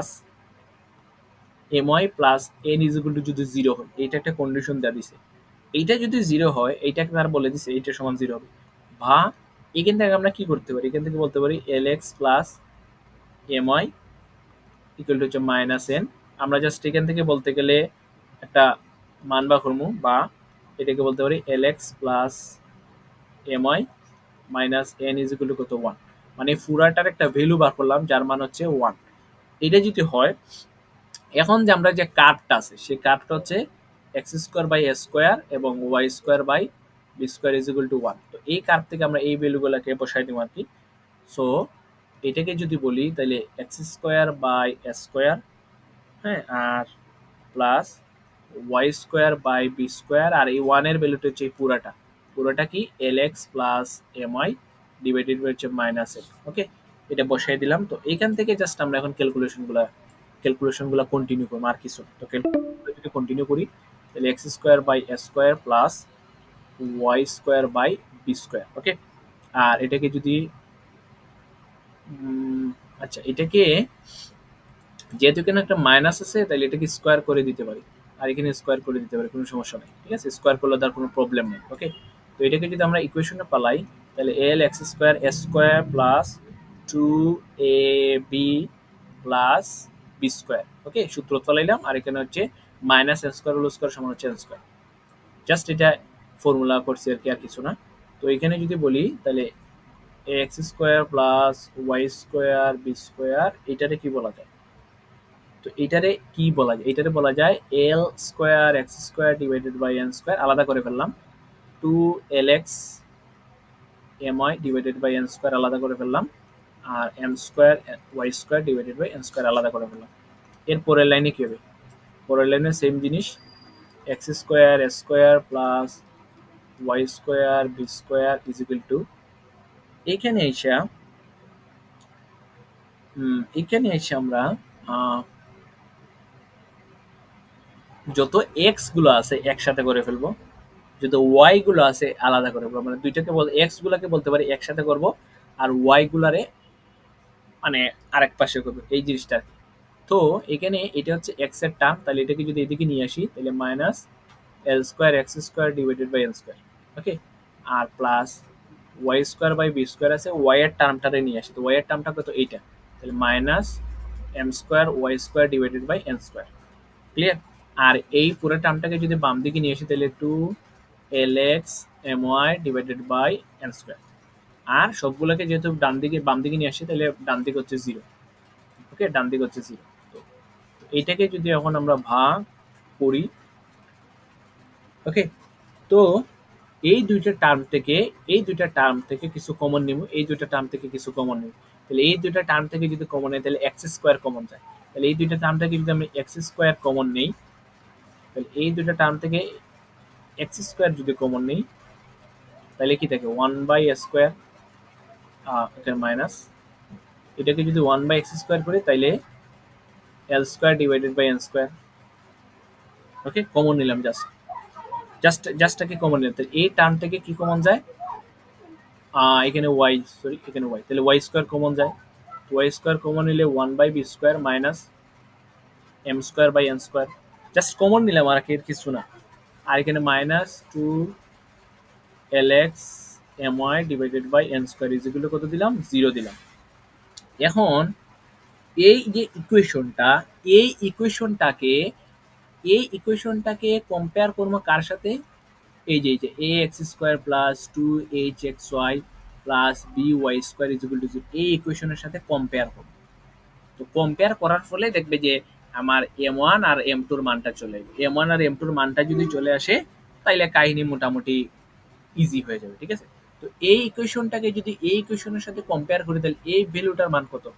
m y plus n is equal to যদি 0 হয়, এইটা একটা কন্ডিশন দেওয়া দিছে। এইটা যদি 0 হয়, এইটাকে তারা বলে দিছে এইটা সমান 0 হবে। বা এখান থেকে আমরা কি করতে পারি, এখান থেকে বলতে পারি l x plus m y equal to হচ্ছে মাইনাস এন। আমরা জাস্ট এখান থেকে বলতে গেলে একটা মান বা কর্ম, বা এটাকে বলতে পারি l x plus m y minus n is equal to কত 1, মানে পুরাটার একটা ভ্যালু বার করলাম যার মান হচ্ছে 1। এটা যদি হয়, এখন যে আমরা যে কার্ভটা আছে সেই কার্ভটা হচ্ছে x square by a square এবং y square by b square is equal to 1। তো এই কার্ভ থেকে আমরা এই ভ্যালুগুলোকে বসাই দিব আর কি। সো এটাকে যদি বলি তাহলে x square by a square, হ্যাঁ, আর plus y square by b square, আর এই ওয়ানের ভ্যালুটা হচ্ছে এই পুরাটা, পুরোটা কি l x plus m y divided by হচ্ছে মাইনাস এল। ওকে, এটা বসাই দিলাম। তো এইখান থেকে জাস্ট আমরা এখন ক্যালকুলেশনগুলো কন্টিনিউ করবো, আর কিছু। তো ক্যালকুলেশন যদি কন্টিনিউ করি তাহলে x square by a square plus y square by b square. Okay, আর এটাকে যদি আচ্ছা, এটাকে যেহেতু এখানে একটা মাইনাস আছে তাহলে এটাকে স্কোয়ার করে দিতে পারি, আর এখানে স্কোয়ার করে দিতে পারি, কোনো সমস্যা নেই। ঠিক আছে, স্কোয়ার করলে তার কোনো প্রবলেম নেই। ওকে, তো এটাকে যদি আমরা ইকুয়েশনে পালাই তাহলে l x square a square plus two a b plus B square. Okay, সূত্র পালাইলাম, আর এখানে হচ্ছে minus n square whole square সমান হচ্ছে এন স্কোয়ার, জাস্ট এটা ফর্মুলা করছি আর কি, আর কিছু না। তো এখানে যদি বলি তাহলে x square plus y square B square, এটারে কি বলা যায়, তো এটারে কি বলা যায়, এটারে বলা যায় l square x square divided by n square, আলাদা করে ফেললাম, two l x m y divided by n square আলাদা করে ফেললাম, আর m square y square divided by n square আলাদা করে ফেললাম। এর পরের লাইনে কি হবে, পরের লাইনে সেম জিনিস, x square s square plus y square B square is equal to, এখানে এসে আমরা যত এক্স গুলো আছে একসাথে করে ফেলবো, যত ওয়াই গুলো আছে আলাদা করে ফেলবো। মানে দুইটাকে এক্স গুলাকে বলতে পারি একসাথে করব, আর ওয়াই গুলারে মানে আরেক পাশে করবো, এই জিনিসটা আর কি। তো এখানে এটা হচ্ছে এক্স এর টার্ম, তাহলে এটাকে যদি এদিকে নিয়ে আসি তাহলে minus l square x square divided by n square, okay. আর plus y square by b square আছে, ওয়াই এর টার্মটারে নিয়ে আসি, তো ওয়াই এর টার্মটা কত, এইটা, তাহলে minus m square y square divided by n square, clear. আর এই পুরো টার্মটাকে যদি বাম দিকে নিয়ে আসি তাহলে two l x m y divided by n square. আর সবগুলোকে যেহেতু ডান দিকে বাম দিকে নিয়ে আসি তাহলে ডান দিকে হচ্ছে জিরো, ওকে, ডান দিকে হচ্ছে জিরো। তো এইটাকে যদি এখন আমরা ভাগ করি, ওকে, তো এই দুইটা টার্ম থেকে কিছু কমন নিব, এই দুইটা টার্ম থেকে কিছু কমন নিব, তাহলে এই দুইটা টার্ম থেকে যদি কমন নেই তাহলে এক্স স্কোয়ার কমন যায়, তাহলে এই দুইটা টার্ম থেকে যদি আমি এক্স স্কোয়ার কমন নেই, তাহলে এই দুইটা টার্ম থেকে এক্স স্কোয়ার যদি কমন নেই তাহলে কি থাকে, ওয়ান বাই স্কোয়ার, এখানে মাইনাস, এটাকে যদি ওয়ান বাই এক্স স্কোয়ার করি তাহলে l square divided by n square, okay, common নিলাম, জাস্টটাকে কমন নিলাম, তাহলে এই টার্ম থেকে কি কমন যায়, এখানে ওয়াই, সরি এখানে ওয়াই, তাহলে ওয়াই স্কোয়ার কমন যায়, ওয়াই স্কোয়ার কমন নিলে one by b square minus m square by n square, just common নিলাম আর কি, কিছু না। আর এখানে minus two l x m y divided by n square ইজিগুলো কত দিলাম, জিরো দিলাম। এখন এই যে ইকুয়েশনটা, এই ইকুয়েশনটাকে কম্পেয়ার করবো কার সাথে, এই যে a x square plus two h x y plus b y square is equal to zero, এই ইকুয়েশনের সাথে কম্পেয়ার করবো। তো কম্পেয়ার করার ফলে দেখবে যে আমার এম ওয়ান আর এম টুর মানটা চলে আসবে, এম ওয়ান আর এম টুর মানটা যদি চলে আসে তাইলে কাহিনী মোটামুটি ইজি হয়ে যাবে, ঠিক আছে। তো এই ইকুয়েশনটাকে যদি এই ইকুয়েশনের সাথে কম্পেয়ার করি তাহলে এই ভ্যালুটার মান কত,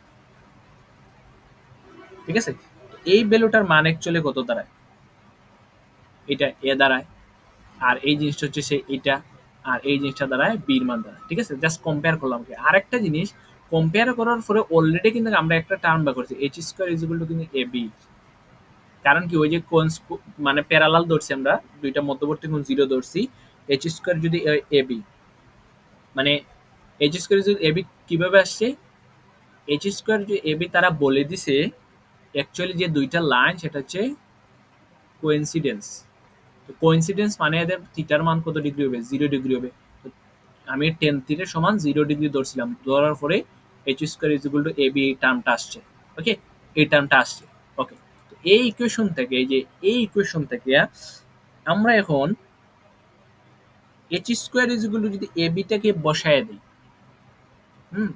ঠিক আছে, এই ভ্যালুটার মান অ্যাকচুয়ালি কত দাঁড়ায়, এটা এ দাঁড়ায়, আর এই জিনিসটা হচ্ছে সে এটা, আর এই জিনিসটা দাঁড়ায় বির মান দাঁড়ায়, ঠিক আছে, জাস্ট কম্পেয়ার করলাম। আর একটা জিনিস, কম্পেয়ার করার পরে অলরেডি কিন্তু আমরা একটা টার্ম বার করছি, h square is equal to কিন্তু এ বি, কারণ কি ওই যে মানে প্যারালাল ধরছি আমরা, দুইটা মধ্যবর্তী কোণ জিরো ধরছি, এইচ স্কোয়ার যদি এ বি, মানে এইচ স্কোয়ার যদি এ বি কিভাবে আসছে, এইচ স্কোয়ার যদি এ বি তারা বলে দিছে অ্যাকচুয়ালি যে দুইটা লাইন সেটা হচ্ছে কোইন্সিডেন্স, তো কোইন্সিডেন্স মানে এদের থিটার মান কত ডিগ্রি হবে, 0 ডিগ্রি হবে। তো আমি টেন থিটার সমান 0 ডিগ্রি ধরছিলাম, ধরার পরে h square is equal to a b, এই টার্মটা আসছে, ওকে, এই টার্মটা আসছে, ওকে। তো এই ইকুয়েশন থেকে, এই যে এই ইকুয়েশন থেকে আমরা এখন h square is equal to যদি এ বিটাকে বসায় দিই, হুম,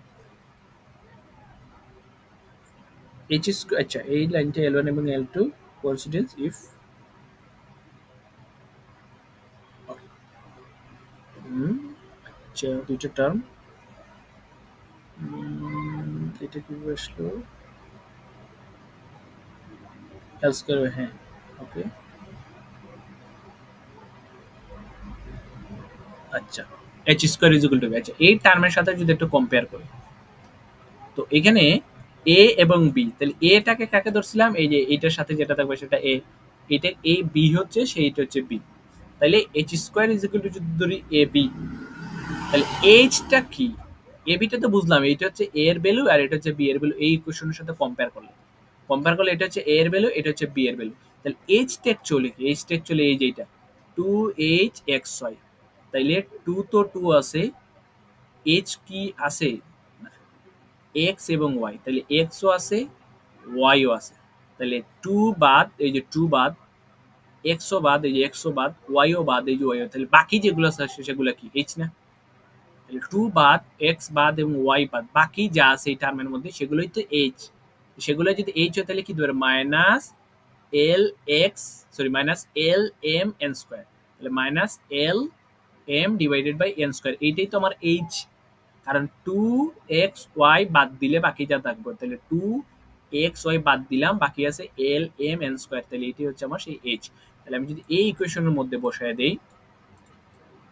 এইচ স্কোয়ার, আচ্ছা এই লাইনটা এল ওয়ান এবং এল টু কোইন্সিডেন্স ইফ, আচ্ছা দুইটা টার্ম, এটা কি আসলো, এল স্কোয়ার, হ্যাঁ, ওকে, আচ্ছা h square is equal to, আচ্ছা এই টার্মের সাথে যদি একটু কম্পেয়ার করি, তো এখানে এ এবং বি, তাহলে এটাকে কাকে ধরছিলাম, এই যে এইটার সাথে যেটা থাকবে সেটা এ, এটা এ বি হচ্ছে, সেইটা হচ্ছে বি, তাহলে h square is equal to যদি ধরি এ বি, তাহলে এইচটা কি, এ বিটা তো বুঝলাম, এইটা হচ্ছে এ এর ভ্যালু আর এটা হচ্ছে বি এর ভ্যালু, এই ইকুয়েশনের সাথে কম্পেয়ার করলে এটা হচ্ছে এ এর ভ্যালু, এটা হচ্ছে বি এর ভ্যালু, তাহলে এইচটা অ্যাকচুয়ালি কি, এইচটা অ্যাকচুয়ালি এই যে এটা টু এইচ এক্স ওয়াই, তাইলে টু তো টু আছে, এইচ কি আছে, এক্স এবং ওয়াই, তাহলে এক্সও আছে ওয়াইও আছে, তাহলে টু বাদ, এই যে টু বাদ, এক্সও বাদ, এই যে এক্সও বাদ, ওয়াইও বাদ, এই যে ওয়াইও, তাহলে বাকি যেগুলো আছে সেগুলো কি, এইচ না, তাহলে টু বাদ, এক্স বাদ এবং ওয়াই বাদ, বাকি যা আছে এই টার্মের মধ্যে সেগুলোই তো এইচ, সেগুলো যদি এইচ হয় তাহলে কি ধরে minus l x, sorry minus l m n square, তাহলে minus l m divided by n square, এইটাই তো আমার এইচ, কারণ টু এক্স ওয়াই বাদ দিলে বাকি যা থাকবে, তাহলে টু এক্স ওয়াই বাদ দিলাম, বাকি আছে এল এম এন স্কোয়ার, তাহলে এটি হচ্ছে আমার সেই এইচ। তাহলে আমি যদি এই ইকুয়েশনের মধ্যে বসায় দেই,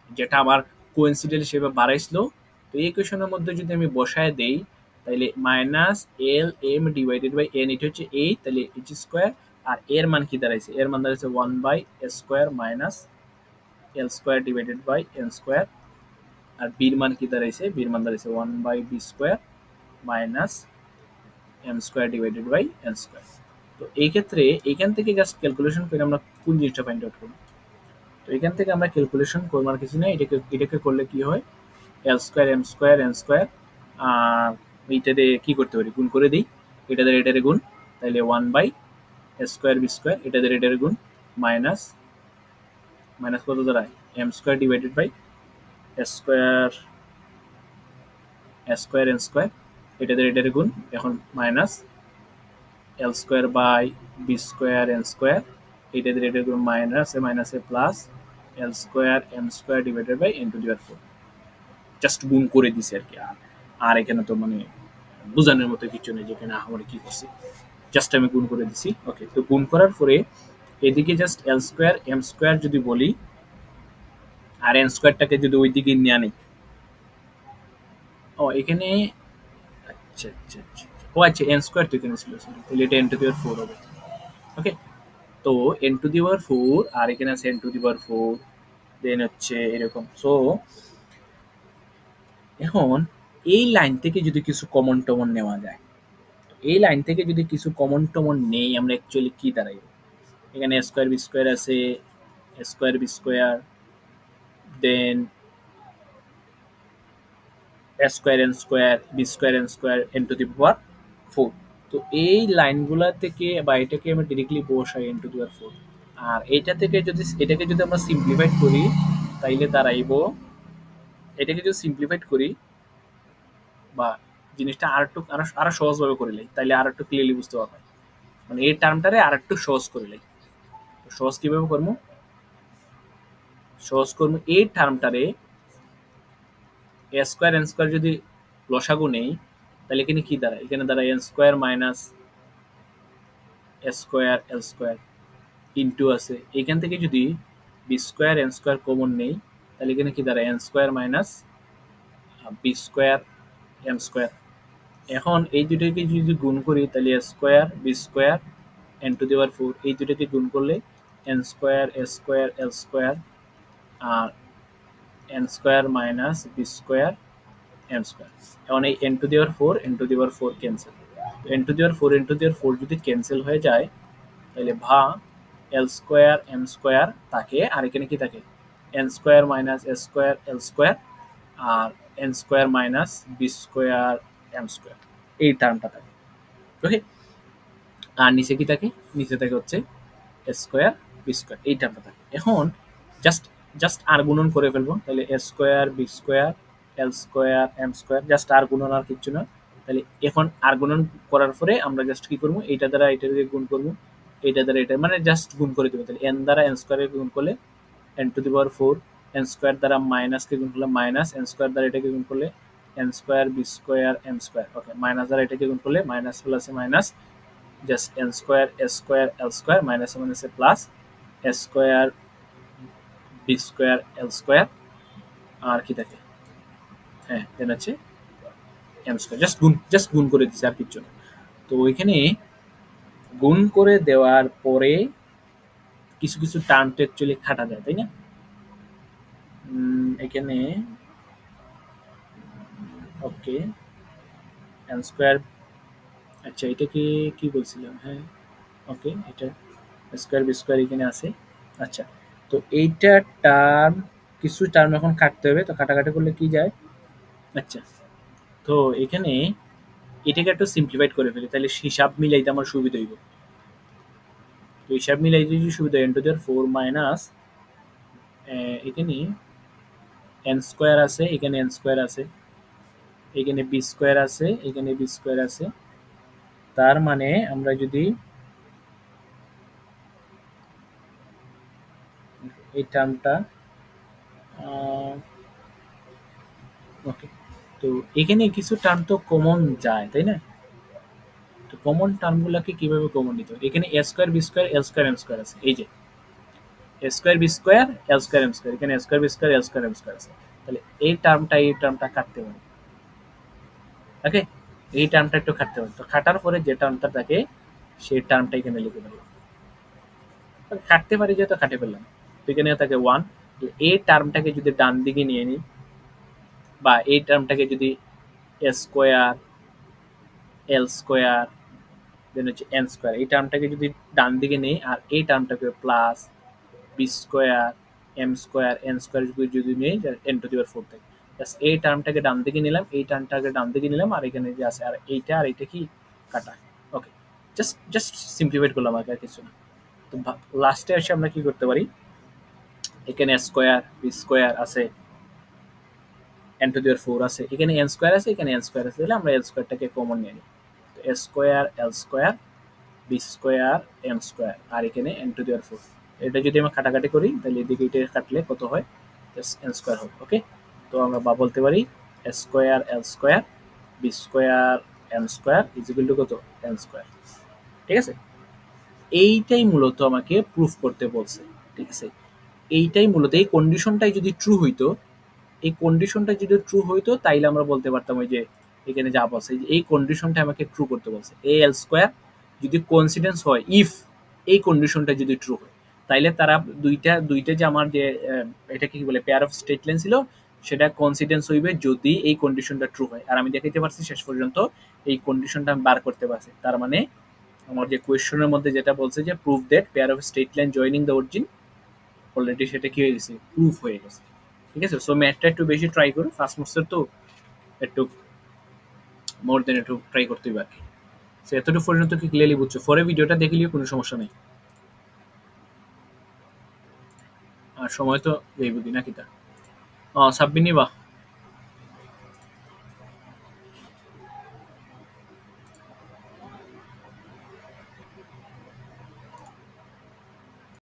যেটা আমার কোইন্সিডেন্ট হিসেবে বাড়াইছিল। তো এই ইকুয়েশনের মধ্যে যদি আমি বসায় দেই তাহলে minus l m divided by n, এটা হচ্ছে 8, তাহলে এইচ স্কোয়ার। আর এর মান কি দাঁড়াইছে? এর মান দাঁড়াইছে 1 by square minus l square divided by n square. আর বির মান কি দাঁড়াইছে? বির মান দাঁড়াইছে 1 by b square minus m square divided by n square. তো এই ক্ষেত্রে এইখান থেকে জাস্ট ক্যালকুলেশন করে আমরা কোন জিনিসটা ফাইন্ড আউট করবো? তো এখান থেকে আমরা ক্যালকুলেশন করবো আর কিছু নেই, এটাকে করলে কি হয়? L square M square N square, আর এইটাতে কি করতে পারি? গুণ করে দিই। এটাতে এটারে গুণ, তাহলে 1 বাই স্কোয়ার বি স্কোয়ার, এটাতে এটারে গুণ, মাইনাস মাইনাস কত দাঁড়ায়? M square divided by square square N square, এটাতে এটারে গুণ, এখন minus l square by b square N square, এটাতে এটারে গুণ, মাইনাসে মাইনাসে plus l square M square divided by n to the power 4। Just গুণ করে দিছি আর কি। আর এখানে তো মানে বোঝানোর মতো কিছু নেই যেখানে আমরা কি করছি, জাস্ট আমি গুণ করে দিছি। ওকে, তো গুণ করার পরে এদিকে just l square M square যদি বলি, আর এন স্কোয়ারটাকে যদি ওই দিকে নিয়ে আনি, ও এখানে আচ্ছা আচ্ছা আচ্ছা, ও আচ্ছা এন স্কোয়ার তো এখানে ছিল, তাহলে এটা এন টু দি পাওয়ার 4 হবে। ওকে, তো এন টু দি পাওয়ার 4 আর এখানে আছে এন টু দি পাওয়ার 4, দেন হচ্ছে এরকম। সো এখন এই লাইন থেকে যদি কিছু কমন টমন নেওয়া যায়, এই লাইন থেকে যদি কিছু কমন টমন নেই, আমরা অ্যাকচুয়ালি কি দাঁড়াই? এখানে স্কোয়ার বি স্কোয়ার আছে, square B square, then square N square, B square N square, n to the power 4। তো এই লাইনগুলা থেকে বা এটাকে আমরা ডিরেক্টলি বসাই এন টু দি পাওয়ার 4। আর এইটা থেকে যদি এটাকে যদি আমরা সিম্পলিফাইড করি তাইলে দাঁড়াইব, এটাকে যদি সিম্পলিফাইড করি বা জিনিসটা আর একটু আরো সহজভাবে করে লাই, তাইলে আর একটু ক্লিয়ারলি বুঝতে পারবে। মানে এই টার্মটারে আর একটু সহজ করে লাই। সহজ কিভাবে করবো? সহজ করবো এই টার্মটারে এ স্কোয়ার এন স্কোয়ার যদি লসাগু নেই, তাহলে এখানে কি দাঁড়ায়? এখানে দাঁড়ায় এন স্কোয়ার মাইনাস স্কোয়ার এল স্কোয়ার ইন্টু আছে, এইখান থেকে যদি b square N square common নেই, তাহলে এখানে কি দাঁড়ায়? N square minus b square M square. এখন এই দুটোকে যদি গুণ করি তাহলে square B square n to the power 4, এই দুটোকে গুণ করলে n square a square L square, আর n square minus b square M square. এখন এই n to the power 4 n to the power 4 cancel, n to the power 4 n to the power 4 যদি cancel হয়ে যায় তাহলে ভা এল square M square থাকে, আর এখানে কি থাকে? N square minus a square L square, আর n square minus b square M square, এই টার্মটা থাকে। ওকে, আর নিচে কি থাকে? নিচে থাকে হচ্ছে স্কোয়ার বি স্কোয়ার, এই টার্মটা থাকে। এখন জাস্ট জাস্ট আর গুণন করে ফেলবো, তাহলে a square B square L square M square, just আর গুণন, আর কিচ্ছু না। তাহলে এখন আর গুণন করার পরে আমরা জাস্ট কি করবো? এইটা দ্বারা এটা দিয়ে গুণ করবো, এইটা দ্বারা এটা, মানে জাস্ট গুণ করে দেবো। তাহলে এন দ্বারা এন স্কোয়ারে গুণ করলে n to the power 4, n square দ্বারা মাইনাসকে গুণ করলে মাইনাস, এন স্কোয়ার দ্বারা এটাকে গুণ করলে n square B square M square. Okay, minus দ্বারা এটাকে গুণ করলে মাইনাস প্লাসে minus, just n square s square এল স্কোয়ার, মাইনাসে মাইনাসে plus s square B square এল স্কোয়ার, আর কি থাকে? হ্যাঁ, দেন হচ্ছে এম স্কোয়ার। জাস্ট গুণ করে দিচ্ছে, আর কিচ্ছু না। তো ওইখানে গুণ করে দেওয়ার পরে কিছু কিছু টার্ম তো অ্যাকচুয়ালি খাটা যায়, তাই না? এখানে ওকে এন স্কোয়ার, আচ্ছা এটা কি বলছিলাম? হ্যাঁ, ওকে, এটা স্কোয়ার বি স্কোয়ার এখানে আছে। আচ্ছা, তো এইটা টার্ম, কিছু টার্ম এখন কাটতে হবে, তো কাটাকাটি করলে কি যায়? আচ্ছা, তো এখানে এটাকে একটু সিম্পলিফাইড করে ফেলি, তাহলে হিসাব মিলাইতে আমার সুবিধা হইব। তো হিসাব মিলাইতে যদি সুবিধা, n to the power 4 minus এখানে এন স্কোয়ার আছে, এখানে এন স্কোয়ার আছে, এখানে বি স্কোয়ার আছে, এখানে বি স্কোয়ার আছে। তার মানে আমরা যদি এই টার্মটা ওকে, তো এখানে কিছু টার্ম তো কমন যায়, তাই না? তো কমন টার্মগুলোকে কিভাবে কমন নিতে হয়? এখানে a square B square L square M square আছে, এই যে a square B square L square M square, এখানে a square B square L square M square আছে, তাহলে এই টার্মটা কাটতে পারি। ওকে, এই টার্মটা একটু কাটতে পারি, তো কাটার পরে যে টার্মটা থাকে সেই টার্মটা এখানে লিখে দেবো। কাটতে পারি যেহেতু কাটে ফেললাম, তো এখানে থাকে ওয়ান। এই টার্মটাকে যদি ডান দিকে নিয়ে নিই, বা এই টার্মটাকে যদি এ স্কোয়ার এল স্কোয়ার দেন হচ্ছে এন স্কোয়ার, এই টার্মটাকে যদি ডান দিকে নেই আর এই টার্মটাকে plus B square M square N square যদি নেই এন টু দি পাওয়ার 4 থাকে, জাস্ট এই টার্মটাকে ডান দিকে নিলাম, এই টার্মটাকে ডান দিকে নিলাম, আর এখানে যে আছে আর এইটা কি কাটা। ওকে, জাস্ট সিম্পলিফাইড করলাম আর কিছু না। তো লাস্টে এসে আমরা কি করতে পারি, এখানে স্কোয়ার বি স্কোয়ার আছে, এন টু দি পাওয়ার 4 আছে, এখানে এন স্কোয়ার আছে, এখানে এন স্কোয়ার আছে, তাহলে আমরা এল স্কোয়ারটাকে কমন নিয়ে নিই, তো A square L square B square M square আর এখানে এন টু দি পাওয়ার 4। এটা যদি আমরা কাটাকাটি করি তাহলে এদিকে এটা কাটলে কত হয়, এন স্কোয়ার হবে। ওকে, তো আমরা বা বলতে পারি A square L square B square M square is equal to কত, এন স্কোয়ার। ঠিক আছে, এইটাই মূলত আমাকে প্রুফ করতে বলছে। ঠিক আছে, এইটাই মূলত, এই কন্ডিশনটাই যদি ট্রু হইতো, এই কন্ডিশনটা যদি ট্রু হইতো তাইলে আমরা বলতে পারতাম ওই যে এখানে যা বলছে এই কন্ডিশনটা আমাকে ট্রু করতে বলছে, এ এল স্কোয়ার যদি কোইন্সিডেন্স হয়, ইফ এই কন্ডিশনটা যদি ট্রু হয়, তাইলে তারা দুইটা যে আমার যে এটাকে কি বলে পেয়ার অফ স্টেটমেন্ট ছিল, সেটা কনসিডেন্স হইবে যদি এই কন্ডিশনটা ট্রু হয়। আর আমি দেখাইতে পারছি শেষ পর্যন্ত এই কন্ডিশনটা আমি বার করতে পারছি। তার মানে আমার যে কোয়েশ্চনের মধ্যে যেটা বলছে যে proof that pair of straight line joining the origin, already সেটা কি হয়ে গেছে, প্রুফ হয়ে গেছে। ঠিক আছে, সো ম্যাথটা একটু বেশি ট্রাই করো, ফার্স্ট মোস্টের তো একটু মোর দেন একটু ট্রাই করতেই পারি। সো এতটুকু পর্যন্ত কি ক্লিয়ারলি বুঝছো, পরে ভিডিওটা দেখলেও কোনো সমস্যা নেই। আর সময় তো এই বুঝি নাকি তা সাবমিট নিবা।